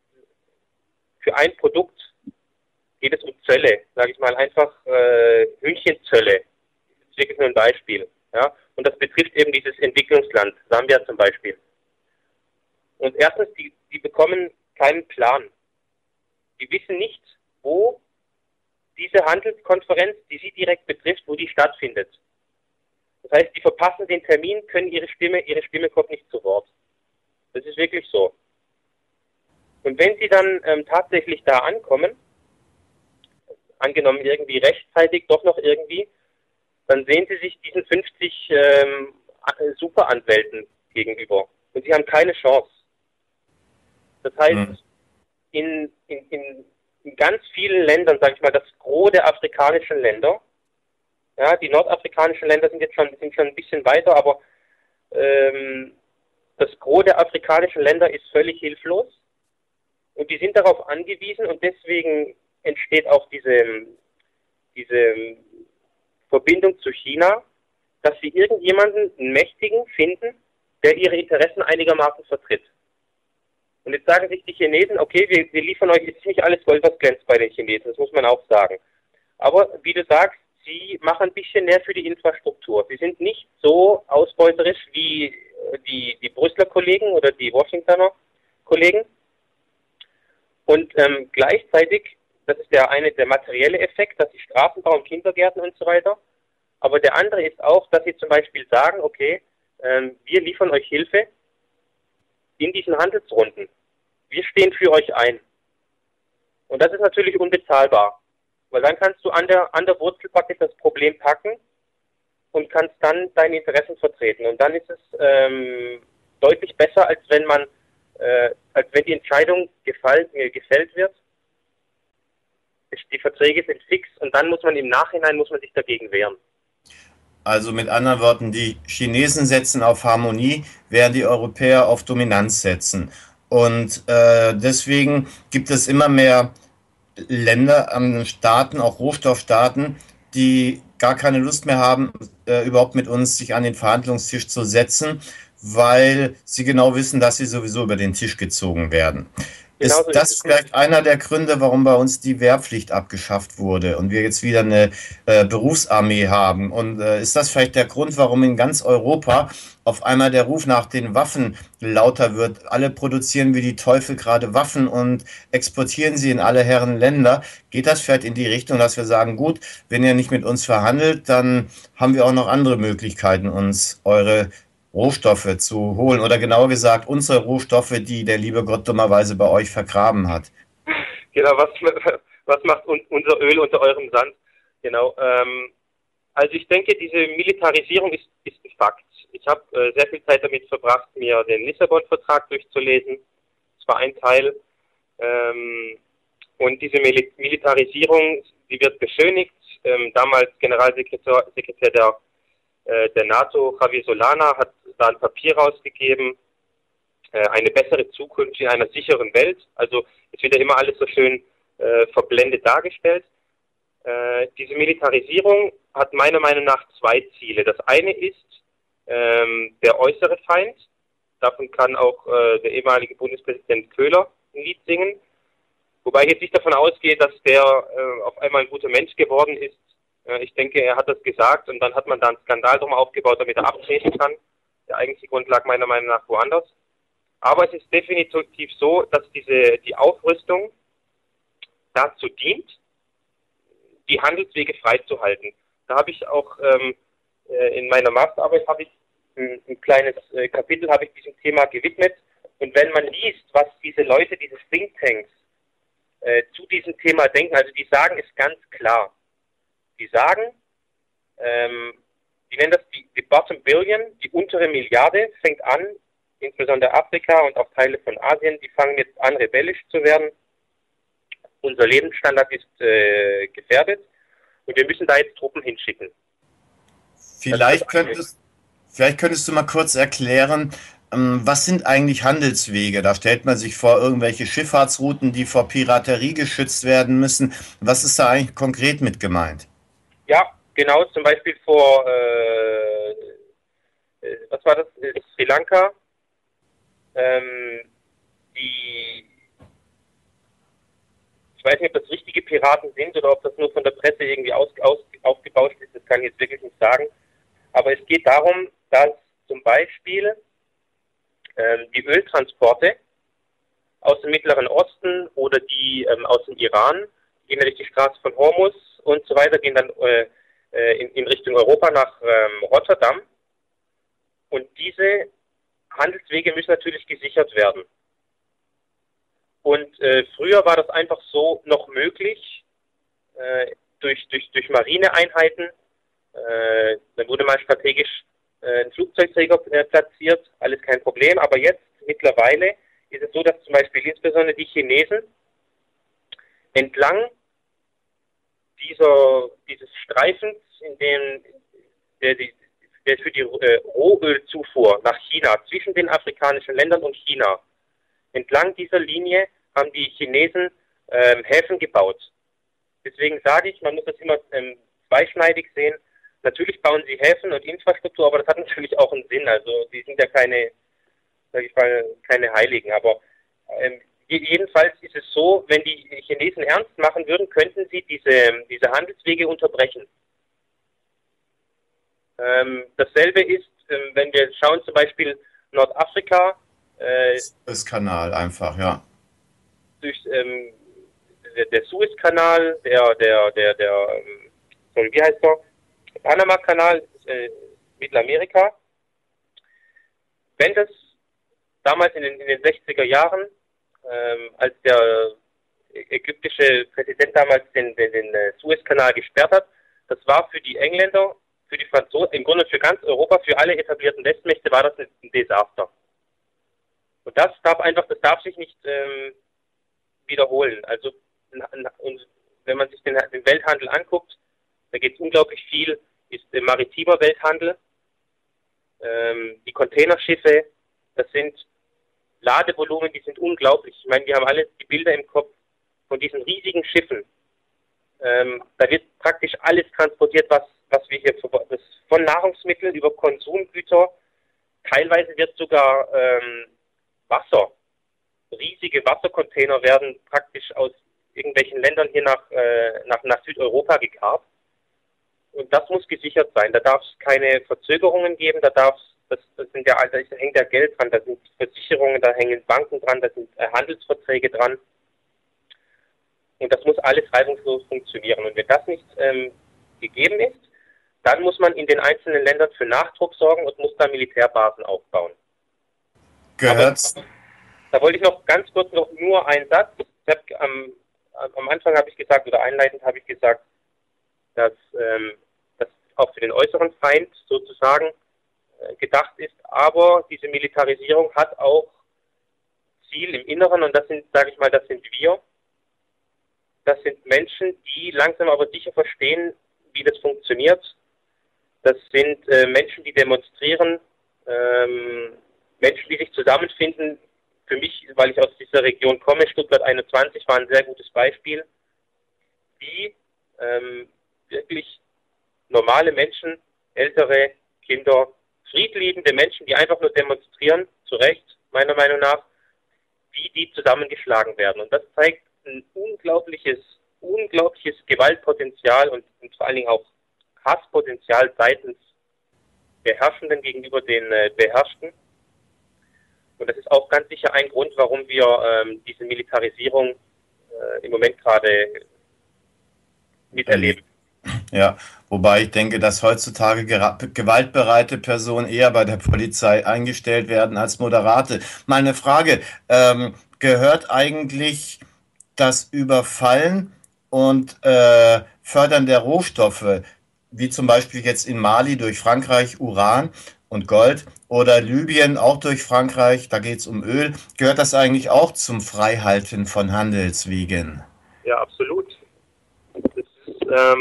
für ein Produkt geht es um Zölle, sage ich mal einfach Hühnchenzölle. Das ist wirklich nur ein Beispiel. Ja? Und das betrifft eben dieses Entwicklungsland, Sambia zum Beispiel. Und erstens, die bekommen keinen Plan. Die wissen nicht, wo diese Handelskonferenz, die sie direkt betrifft, wo die stattfindet. Das heißt, die verpassen den Termin, können ihre Stimme kommt nicht zu Wort. Das ist wirklich so. Und wenn sie dann tatsächlich da ankommen, angenommen irgendwie rechtzeitig, doch noch irgendwie, dann sehen sie sich diesen 50 Superanwälten gegenüber. Und sie haben keine Chance. Das heißt, in ganz vielen Ländern, sage ich mal, das Gros der afrikanischen Länder, ja, die nordafrikanischen Länder sind schon ein bisschen weiter, aber das Gros der afrikanischen Länder ist völlig hilflos und die sind darauf angewiesen und deswegen entsteht auch diese Verbindung zu China, dass sie irgendjemanden, einen Mächtigen finden, der ihre Interessen einigermaßen vertritt. Und jetzt sagen sich die Chinesen, okay, wir liefern euch, jetzt ist nicht alles Gold, was glänzt bei den Chinesen, das muss man auch sagen. Aber wie du sagst, sie machen ein bisschen mehr für die Infrastruktur. Sie sind nicht so ausbeuterisch wie die Brüsseler Kollegen oder die Washingtoner Kollegen. Und gleichzeitig, das ist der materielle Effekt, dass sie Straßen bauen, Kindergärten und so weiter. Aber der andere ist auch, dass sie zum Beispiel sagen, okay, wir liefern euch Hilfe in diesen Handelsrunden. Wir stehen für euch ein. Und das ist natürlich unbezahlbar. Weil dann kannst du an der Wurzel praktisch das Problem packen und kannst dann deine Interessen vertreten. Und dann ist es deutlich besser, als wenn die Entscheidung gefällt wird. Die Verträge sind fix und dann muss man im Nachhinein sich dagegen wehren. Also mit anderen Worten, die Chinesen setzen auf Harmonie, während die Europäer auf Dominanz setzen. Und deswegen gibt es immer mehr Länder, Staaten, auch Rohstoffstaaten, die gar keine Lust mehr haben, überhaupt mit uns sich an den Verhandlungstisch zu setzen, weil sie genau wissen, dass sie sowieso über den Tisch gezogen werden. Ist das vielleicht einer der Gründe, warum bei uns die Wehrpflicht abgeschafft wurde und wir jetzt wieder eine Berufsarmee haben? Und ist das vielleicht der Grund, warum in ganz Europa auf einmal der Ruf nach den Waffen lauter wird? Alle produzieren wie die Teufel gerade Waffen und exportieren sie in alle Herren Länder. Geht das vielleicht in die Richtung, dass wir sagen, gut, wenn ihr nicht mit uns verhandelt, dann haben wir auch noch andere Möglichkeiten, uns eure Rohstoffe zu holen oder genauer gesagt unsere Rohstoffe, die der liebe Gott dummerweise bei euch vergraben hat. Genau, was macht unser Öl unter eurem Sand? Genau. Also ich denke, diese Militarisierung ist ein Fakt. Ich habe sehr viel Zeit damit verbracht, mir den Lissabon-Vertrag durchzulesen. Das war ein Teil. Und diese Militarisierung, die wird beschönigt. Damals Generalsekretär der NATO, Javier Solana, hat da ein Papier rausgegeben, eine bessere Zukunft in einer sicheren Welt. Also es wird ja immer alles so schön verblendet dargestellt. Diese Militarisierung hat meiner Meinung nach zwei Ziele. Das eine ist der äußere Feind. Davon kann auch der ehemalige Bundespräsident Köhler ein Lied singen. Wobei ich jetzt nicht davon ausgehe, dass der auf einmal ein guter Mensch geworden ist. Ich denke, er hat das gesagt und dann hat man da einen Skandal drum aufgebaut, damit er abtreten kann. Der eigentliche Grund lag meiner Meinung nach woanders. Aber es ist definitiv so, dass die Aufrüstung dazu dient, die Handelswege freizuhalten. Da habe ich auch in meiner Masterarbeit habe ich ein kleines Kapitel habe ich diesem Thema gewidmet. Und wenn man liest, was diese Leute, diese Thinktanks zu diesem Thema denken, also die sagen es ganz klar. Die sagen, die nennen das die Bottom Billion, die untere Milliarde fängt an, insbesondere Afrika und auch Teile von Asien, die fangen jetzt an, rebellisch zu werden. Unser Lebensstandard ist gefährdet und wir müssen da jetzt Truppen hinschicken. Vielleicht könntest du mal kurz erklären, was sind eigentlich Handelswege? Da stellt man sich vor irgendwelche Schifffahrtsrouten, die vor Piraterie geschützt werden müssen. Was ist da eigentlich konkret mit gemeint? Ja, genau, zum Beispiel vor, was war das, Sri Lanka, ich weiß nicht, ob das richtige Piraten sind oder ob das nur von der Presse irgendwie aufgebauscht ist, das kann ich jetzt wirklich nicht sagen. Aber es geht darum, dass zum Beispiel die Öltransporte aus dem Mittleren Osten oder die aus dem Iran, die gehen durch die Straße von Hormuz und so weiter, gehen dann in Richtung Europa nach Rotterdam. Und diese Handelswege müssen natürlich gesichert werden. Und früher war das einfach so noch möglich, durch Marineeinheiten. Dann wurde mal strategisch ein Flugzeugträger platziert, alles kein Problem. Aber jetzt mittlerweile ist es so, dass zum Beispiel insbesondere die Chinesen entlang dieses Streifens, in dem der für die Rohölzufuhr nach China, zwischen den afrikanischen Ländern und China, entlang dieser Linie haben die Chinesen Häfen gebaut. Deswegen sage ich, man muss das immer zweischneidig sehen. Natürlich bauen sie Häfen und Infrastruktur, aber das hat natürlich auch einen Sinn. Also die sind ja keine, sage ich mal, keine Heiligen. Aber jedenfalls ist es so, wenn die Chinesen ernst machen würden, könnten sie diese Handelswege unterbrechen. Dasselbe ist, wenn wir schauen, zum Beispiel Nordafrika. Das Kanal einfach, ja. Durch der Suezkanal, wie heißt der? Panama-Kanal, Mittelamerika. Wenn das damals in den 60er Jahren, als der ägyptische Präsident damals den Suezkanal gesperrt hat, das war für die Engländer, für die Franzosen, im Grunde für ganz Europa, für alle etablierten Westmächte war das ein Desaster. Und das darf sich nicht wiederholen. Also und wenn man sich den Welthandel anguckt, da geht es unglaublich viel, ist maritimer Welthandel, die Containerschiffe, das sind Ladevolumen, die sind unglaublich. Ich meine, wir haben alle die Bilder im Kopf von diesen riesigen Schiffen. Da wird praktisch alles transportiert, was wir hier von Nahrungsmitteln über Konsumgüter, teilweise wird sogar Wasser, riesige Wassercontainer werden praktisch aus irgendwelchen Ländern hier nach Südeuropa gekarrt. Und das muss gesichert sein. Da darf es keine Verzögerungen geben, da hängt ja Geld dran, da sind Versicherungen, da hängen Banken dran, da sind Handelsverträge dran. Und das muss alles reibungslos funktionieren. Und wenn das nicht gegeben ist, dann muss man in den einzelnen Ländern für Nachdruck sorgen und muss da Militärbasen aufbauen. Gehört. Da wollte ich noch ganz kurz nur einen Satz. Am Anfang habe ich gesagt, oder einleitend habe ich gesagt, dass auch für den äußeren Feind sozusagen gedacht ist. Aber diese Militarisierung hat auch Ziel im Inneren und das sind, sage ich mal, das sind wir. Das sind Menschen, die langsam aber sicher verstehen, wie das funktioniert. Das sind Menschen, die demonstrieren, Menschen, die sich zusammenfinden. Für mich, weil ich aus dieser Region komme, Stuttgart 21 war ein sehr gutes Beispiel, die wirklich normale Menschen, ältere Kinder, friedliebende Menschen, die einfach nur demonstrieren, zu Recht, meiner Meinung nach, wie die zusammengeschlagen werden. Und das zeigt ein unglaubliches Gewaltpotenzial und vor allen Dingen auch Hasspotenzial seitens der Herrschenden gegenüber den Beherrschten. Und das ist auch ganz sicher ein Grund, warum wir diese Militarisierung im Moment gerade miterleben. Ja, wobei ich denke, dass heutzutage gewaltbereite Personen eher bei der Polizei eingestellt werden als moderate. Mal eine Frage, gehört eigentlich das Überfallen und Fördern der Rohstoffe, wie zum Beispiel jetzt in Mali durch Frankreich Uran und Gold oder Libyen auch durch Frankreich, da geht es um Öl, gehört das eigentlich auch zum Freihalten von Handelswegen? Ja, absolut. Das ist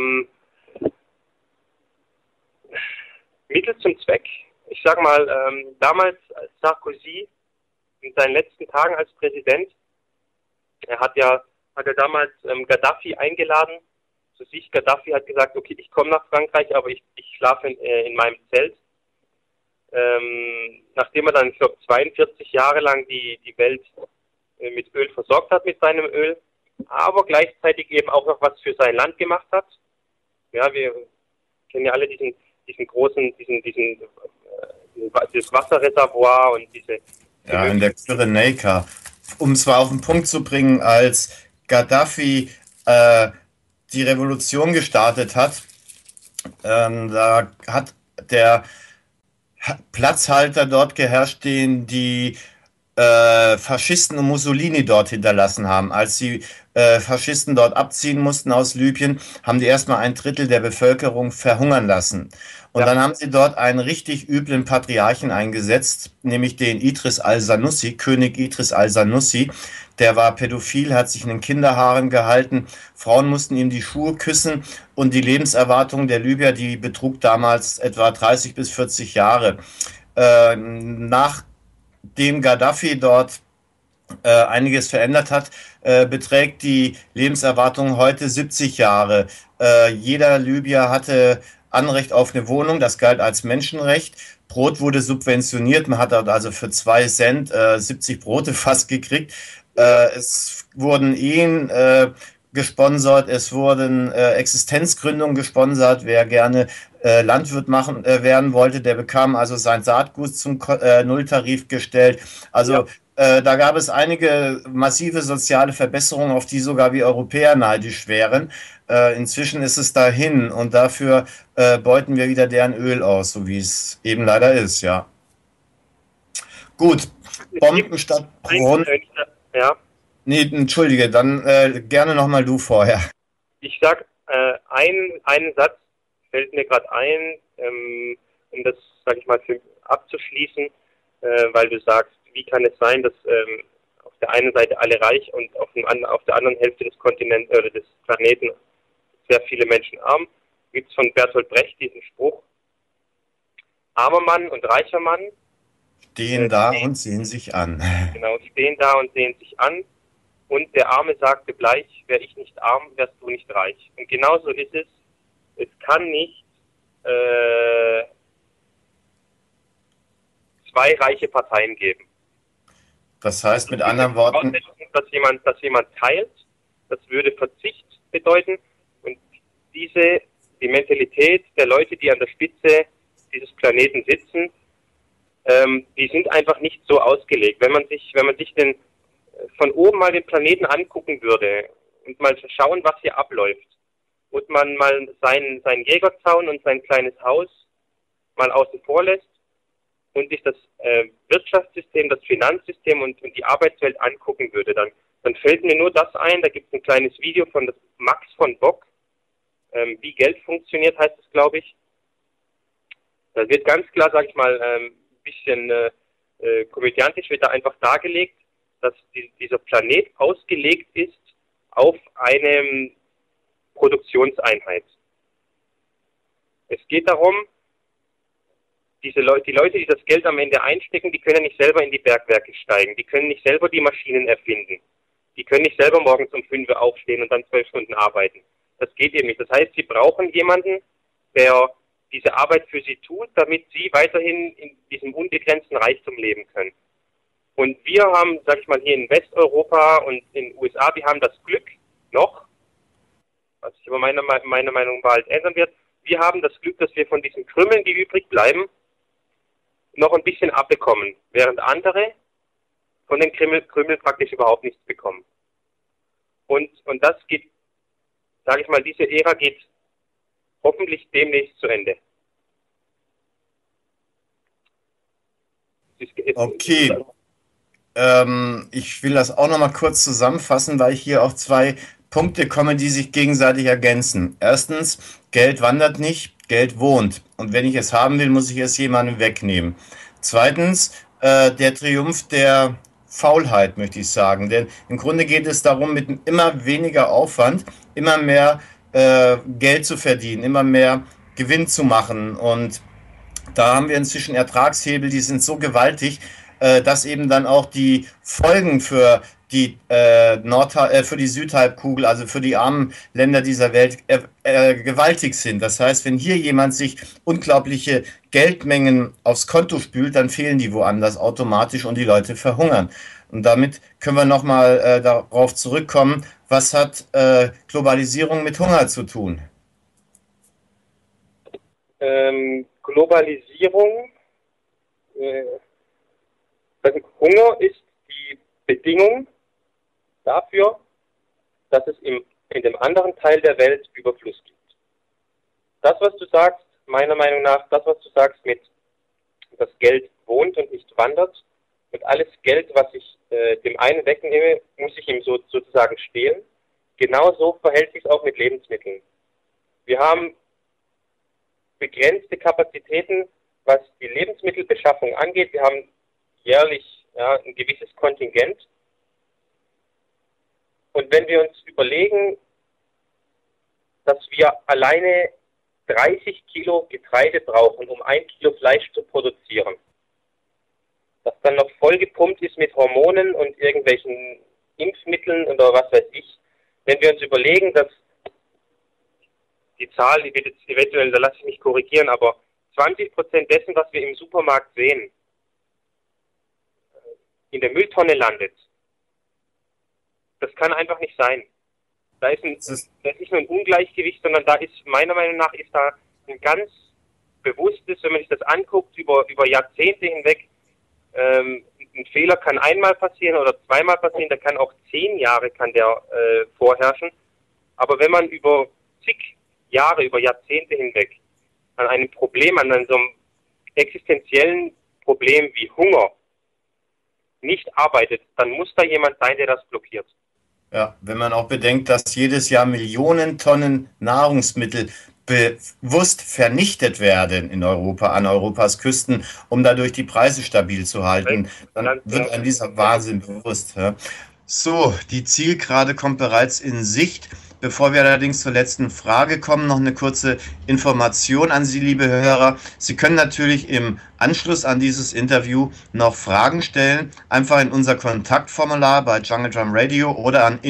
Mittel zum Zweck. Ich sage mal, damals als Sarkozy in seinen letzten Tagen als Präsident, er hat ja damals Gaddafi eingeladen zu sich. Gaddafi hat gesagt, okay, ich komme nach Frankreich, aber ich schlafe in meinem Zelt. Nachdem er dann, ich glaube, 42 Jahre lang die Welt mit Öl versorgt hat, mit seinem Öl, aber gleichzeitig eben auch noch was für sein Land gemacht hat. Ja, wir kennen ja alle dieses Wasserreservoir und diese... Ja, in der Cyrenaica. Um es mal auf den Punkt zu bringen, als Gaddafi die Revolution gestartet hat, da hat der Platzhalter dort geherrscht, den die Faschisten und Mussolini dort hinterlassen haben. Als die Faschisten dort abziehen mussten aus Libyen, haben die erstmal ein Drittel der Bevölkerung verhungern lassen. Und Ja. dann haben sie dort einen richtig üblen Patriarchen eingesetzt, nämlich den Idris al-Senussi, König Idris al-Senussi. Der war pädophil, hat sich in den Kinderhaaren gehalten. Frauen mussten ihm die Schuhe küssen und die Lebenserwartung der Libyer, die betrug damals etwa 30 bis 40 Jahre. Nachdem Gaddafi dort einiges verändert hat, beträgt die Lebenserwartung heute 70 Jahre. Jeder Libyer hatte Anrecht auf eine Wohnung, das galt als Menschenrecht. Brot wurde subventioniert, man hat dort also für 2 Cent 70 Brote fast gekriegt. Es wurden Ehen gesponsert, es wurden Existenzgründungen gesponsert. Wer gerne Landwirt werden wollte, der bekam also sein Saatgut zum Nulltarif gestellt. Also da gab es einige massive soziale Verbesserungen, auf die sogar wir Europäer neidisch wären. Inzwischen ist es dahin und dafür beuten wir wieder deren Öl aus, so wie es eben leider ist, ja. Gut, Bomben statt Brunnen. Ja. Nee, entschuldige, dann gerne nochmal du vorher. Ich sag, einen Satz fällt mir gerade ein, um das, sag ich mal, abzuschließen, weil du sagst, wie kann es sein, dass auf der einen Seite alle reich und auf der anderen Hälfte des Kontinents oder des Planeten sehr viele Menschen arm. Gibt es von Bertolt Brecht diesen Spruch: Armer Mann und reicher Mann stehen da und sehen sich an. Genau, stehen da und sehen sich an. Und der Arme sagte gleich, wär ich nicht arm, wärst du nicht reich. Und genauso ist es. Es kann nicht zwei reiche Parteien geben. Das heißt mit anderen Worten, dass jemand teilt, das würde Verzicht bedeuten. Und die Mentalität der Leute, die an der Spitze dieses Planeten sitzen, die sind einfach nicht so ausgelegt. Wenn man sich von oben mal den Planeten angucken würde und mal schauen, was hier abläuft, und man mal seinen Jägerzaun und sein kleines Haus mal außen vor lässt und sich das Wirtschaftssystem, das Finanzsystem und die Arbeitswelt angucken würde, dann fällt mir nur das ein. Da gibt es ein kleines Video von Max von Bock, wie Geld funktioniert, heißt es, glaube ich. Da wird ganz klar, sage ich mal, ein bisschen komödiantisch wird da einfach dargelegt, dass dieser Planet ausgelegt ist auf eine Produktionseinheit. Es geht darum, die Leute, die das Geld am Ende einstecken, die können nicht selber in die Bergwerke steigen, die können nicht selber die Maschinen erfinden, die können nicht selber morgens um 5 Uhr aufstehen und dann 12 Stunden arbeiten. Das geht eben nicht. Das heißt, sie brauchen jemanden, der diese Arbeit für sie tut, damit sie weiterhin in diesem unbegrenzten Reichtum leben können. Und wir haben, sag ich mal, hier in Westeuropa und in den USA, wir haben das Glück noch, was sich aber meiner Meinung nach bald ändern wird, wir haben das Glück, dass wir von diesen Krümmeln, die übrig bleiben, noch ein bisschen abbekommen, während andere von den Krümeln praktisch überhaupt nichts bekommen. Und das geht, sage ich mal, diese Ära geht hoffentlich demnächst zu Ende. Okay, ich will das auch noch mal kurz zusammenfassen, weil ich hier auf zwei Punkte komme, die sich gegenseitig ergänzen. Erstens, Geld wandert nicht, Geld wohnt. Und wenn ich es haben will, muss ich es jemandem wegnehmen. Zweitens, der Triumph der Faulheit, möchte ich sagen. Denn im Grunde geht es darum, mit immer weniger Aufwand immer mehr Geld zu verdienen, immer mehr Gewinn zu machen. Und da haben wir inzwischen Ertragshebel, die sind so gewaltig, dass eben dann auch die Folgen für die für die Südhalbkugel, also für die armen Länder dieser Welt, gewaltig sind. Das heißt, wenn hier jemand sich unglaubliche Geldmengen aufs Konto spült, dann fehlen die woanders automatisch und die Leute verhungern. Und damit können wir nochmal darauf zurückkommen, was hat Globalisierung mit Hunger zu tun? Globalisierung, Hunger ist die Bedingung dafür, dass es in dem anderen Teil der Welt Überfluss gibt. Das, was du sagst, meiner Meinung nach, das, was du sagst mit, das Geld wohnt und nicht wandert, und alles Geld, was ich dem einen wegnehme, muss ich ihm sozusagen stehlen. Genauso verhält sich es auch mit Lebensmitteln. Wir haben begrenzte Kapazitäten, was die Lebensmittelbeschaffung angeht. Wir haben jährlich ein gewisses Kontingent. Und wenn wir uns überlegen, dass wir alleine 30 Kilo Getreide brauchen, um 1 Kilo Fleisch zu produzieren, das dann noch vollgepumpt ist mit Hormonen und irgendwelchen Impfmitteln oder was weiß ich, wenn wir uns überlegen, dass die Zahl, die wird jetzt eventuell, da lasse ich mich korrigieren, aber 20% dessen, was wir im Supermarkt sehen, in der Mülltonne landet, das kann einfach nicht sein. Da ist nicht nur ein Ungleichgewicht, sondern da ist, meiner Meinung nach, ist da ein ganz bewusstes, wenn man sich das anguckt, über Jahrzehnte hinweg, ein Fehler kann einmal passieren oder zweimal passieren, der kann auch 10 Jahre kann der vorherrschen. Aber wenn man über zig Jahre, über Jahrzehnte hinweg an einem Problem, an so einem existenziellen Problem wie Hunger nicht arbeitet, dann muss da jemand sein, der das blockiert. Ja, wenn man auch bedenkt, dass jedes Jahr Millionen Tonnen Nahrungsmittel bewusst vernichtet werden in Europa, an Europas Küsten, um dadurch die Preise stabil zu halten, dann wird einem dieser Wahnsinn bewusst. Ja. So, die Zielgerade kommt bereits in Sicht. Bevor wir allerdings zur letzten Frage kommen, noch eine kurze Information an Sie, liebe Hörer. Sie können natürlich im Anschluss an dieses Interview noch Fragen stellen, einfach in unser Kontaktformular bei Jungle Drum Radio oder an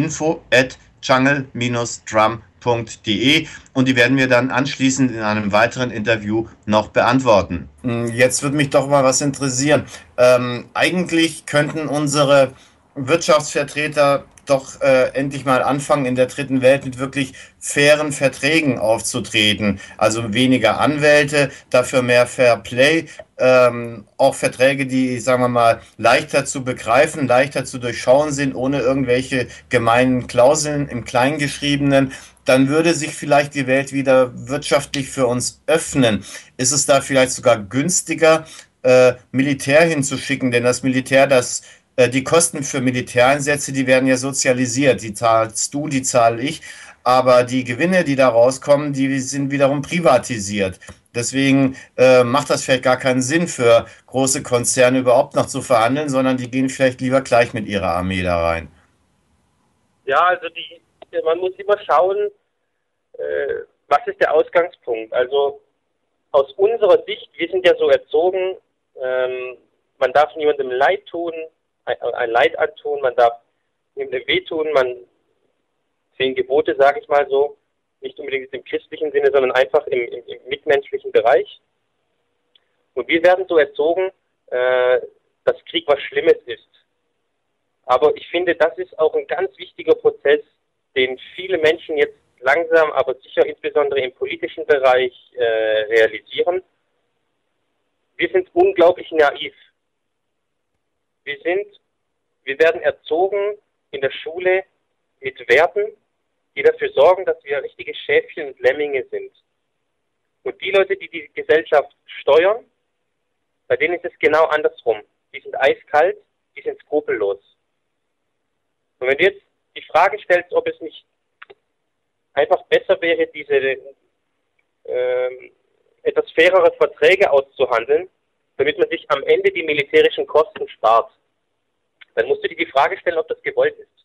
info@jungle-drum.de und die werden wir dann anschließend in einem weiteren Interview noch beantworten. Jetzt würde mich doch mal was interessieren. Eigentlich könnten unsere Wirtschaftsvertreter doch endlich mal anfangen, in der dritten Welt mit wirklich fairen Verträgen aufzutreten. Also weniger Anwälte, dafür mehr Fair Play, auch Verträge, die, sagen wir mal, leichter zu begreifen, leichter zu durchschauen sind, ohne irgendwelche gemeinen Klauseln im Kleingeschriebenen. Dann würde sich vielleicht die Welt wieder wirtschaftlich für uns öffnen. Ist es da vielleicht sogar günstiger, Militär hinzuschicken? Denn das Militär, die Kosten für Militäreinsätze, die werden ja sozialisiert. Die zahlst du, die zahle ich. Aber die Gewinne, die da rauskommen, die sind wiederum privatisiert. Deswegen macht das vielleicht gar keinen Sinn für große Konzerne überhaupt noch zu verhandeln, sondern die gehen vielleicht lieber gleich mit ihrer Armee da rein. Ja, also man muss immer schauen, was ist der Ausgangspunkt. Also aus unserer Sicht, wir sind ja so erzogen, man darf niemandem Leid tun, ein Leid antun, man darf niemandem wehtun, 10 Gebote, sage ich mal so, nicht unbedingt im christlichen Sinne, sondern einfach im mitmenschlichen Bereich. Und wir werden so erzogen, dass Krieg was Schlimmes ist. Aber ich finde, das ist auch ein ganz wichtiger Prozess, den viele Menschen jetzt langsam, aber sicher insbesondere im politischen Bereich realisieren. Wir sind unglaublich naiv. Wir werden erzogen in der Schule mit Werten, die dafür sorgen, dass wir richtige Schäfchen und Lemminge sind. Und die Leute, die die Gesellschaft steuern, bei denen ist es genau andersrum. Die sind eiskalt, die sind skrupellos. Und wenn du jetzt die Frage stellst, ob es nicht einfach besser wäre, diese etwas fairere Verträge auszuhandeln, damit man sich am Ende die militärischen Kosten spart, dann musst du dir die Frage stellen, ob das gewollt ist.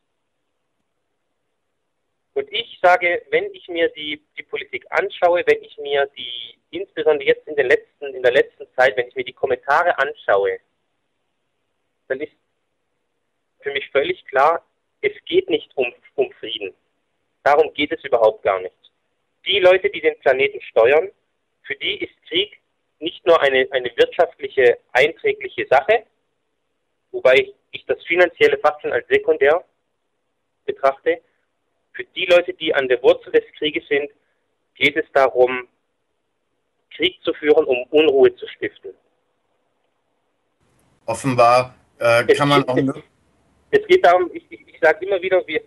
Und ich sage, wenn ich mir die Politik anschaue, wenn ich mir insbesondere jetzt in der letzten Zeit, wenn ich mir die Kommentare anschaue, dann ist für mich völlig klar, es geht nicht um Frieden. Darum geht es überhaupt gar nicht. Die Leute, die den Planeten steuern, für die ist Krieg nicht nur eine wirtschaftliche, einträgliche Sache, wobei ich das Finanzielle fast schon als sekundär betrachte. Für die Leute, die an der Wurzel des Krieges sind, geht es darum, Krieg zu führen, um Unruhe zu stiften. Offenbar kann man auch... Es geht darum, ich sage immer wieder, wir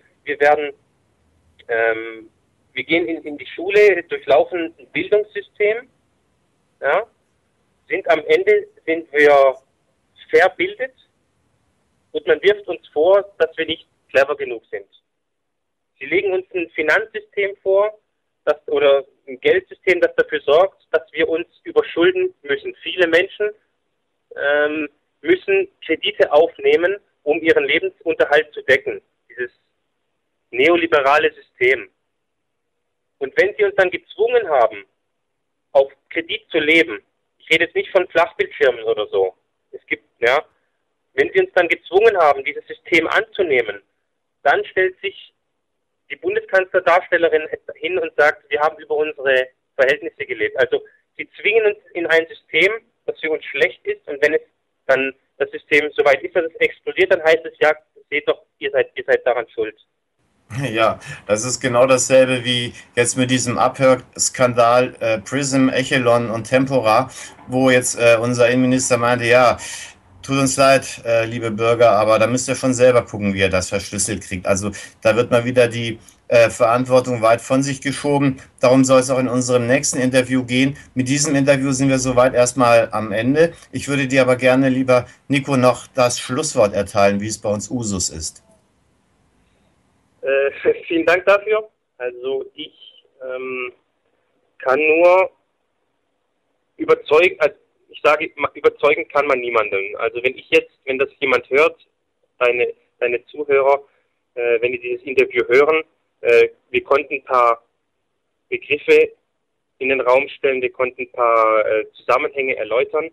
gehen in die Schule, durchlaufen ein Bildungssystem, ja, am Ende sind wir verbildet und man wirft uns vor, dass wir nicht clever genug sind. Sie legen uns ein Finanzsystem vor, oder ein Geldsystem, das dafür sorgt, dass wir uns überschulden müssen. Viele Menschen müssen Kredite aufnehmen, um ihren Lebensunterhalt zu decken. Dieses neoliberale System. Und wenn sie uns dann gezwungen haben, auf Kredit zu leben, ich rede jetzt nicht von Flachbildschirmen oder so, wenn sie uns dann gezwungen haben, dieses System anzunehmen, dann stellt sich die Bundeskanzlerdarstellerin hin und sagt, wir haben über unsere Verhältnisse gelebt. Also sie zwingen uns in ein System, das für uns schlecht ist, und wenn es dann das System soweit ist, dass es explodiert, dann heißt es ja, seht doch, ihr seid daran schuld. Ja, das ist genau dasselbe wie jetzt mit diesem Abhörskandal Prism, Echelon und Tempora, wo jetzt unser Innenminister meinte, ja, tut uns leid, liebe Bürger, aber da müsst ihr schon selber gucken, wie ihr das verschlüsselt kriegt. Also da wird mal wieder die Verantwortung weit von sich geschoben. Darum soll es auch in unserem nächsten Interview gehen. Mit diesem Interview sind wir soweit erstmal am Ende. Ich würde dir aber gerne, lieber Nico, noch das Schlusswort erteilen, wie es bei uns Usus ist. Vielen Dank dafür. Also ich kann nur überzeugen, also ich sage, überzeugen kann man niemanden. Also wenn das jemand hört, deine Zuhörer, wenn die dieses Interview hören, wir konnten ein paar Begriffe in den Raum stellen, wir konnten ein paar Zusammenhänge erläutern.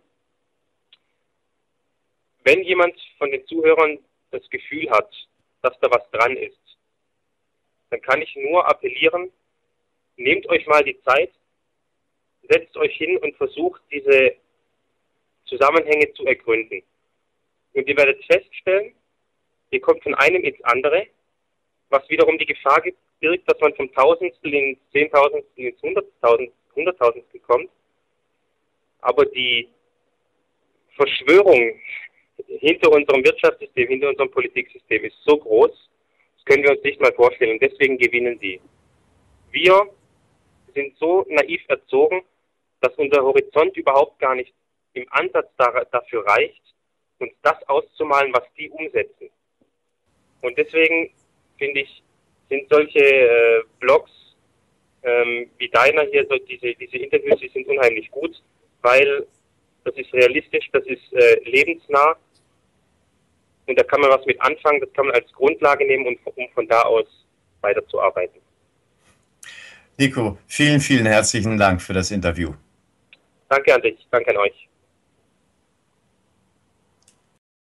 Wenn jemand von den Zuhörern das Gefühl hat, dass da was dran ist, dann kann ich nur appellieren, nehmt euch mal die Zeit, setzt euch hin und versucht, diese Zusammenhänge zu ergründen. Und ihr werdet feststellen, ihr kommt von einem ins andere, was wiederum die Gefahr birgt, dass man vom Tausendstel ins Zehntausendstel ins Hunderttausendstel kommt. Aber die Verschwörung hinter unserem Wirtschaftssystem, hinter unserem Politiksystem ist so groß, das können wir uns nicht mal vorstellen. Und deswegen gewinnen die. Wir sind so naiv erzogen, dass unser Horizont überhaupt gar nicht im Ansatz dafür reicht, uns das auszumalen, was die umsetzen. Und deswegen, finde ich, sind solche Blogs wie deiner hier, so diese Interviews, die sind unheimlich gut, weil das ist realistisch, das ist lebensnah und da kann man was mit anfangen, das kann man als Grundlage nehmen, um von da aus weiterzuarbeiten. Nico, vielen, vielen herzlichen Dank für das Interview. Danke an dich, danke an euch.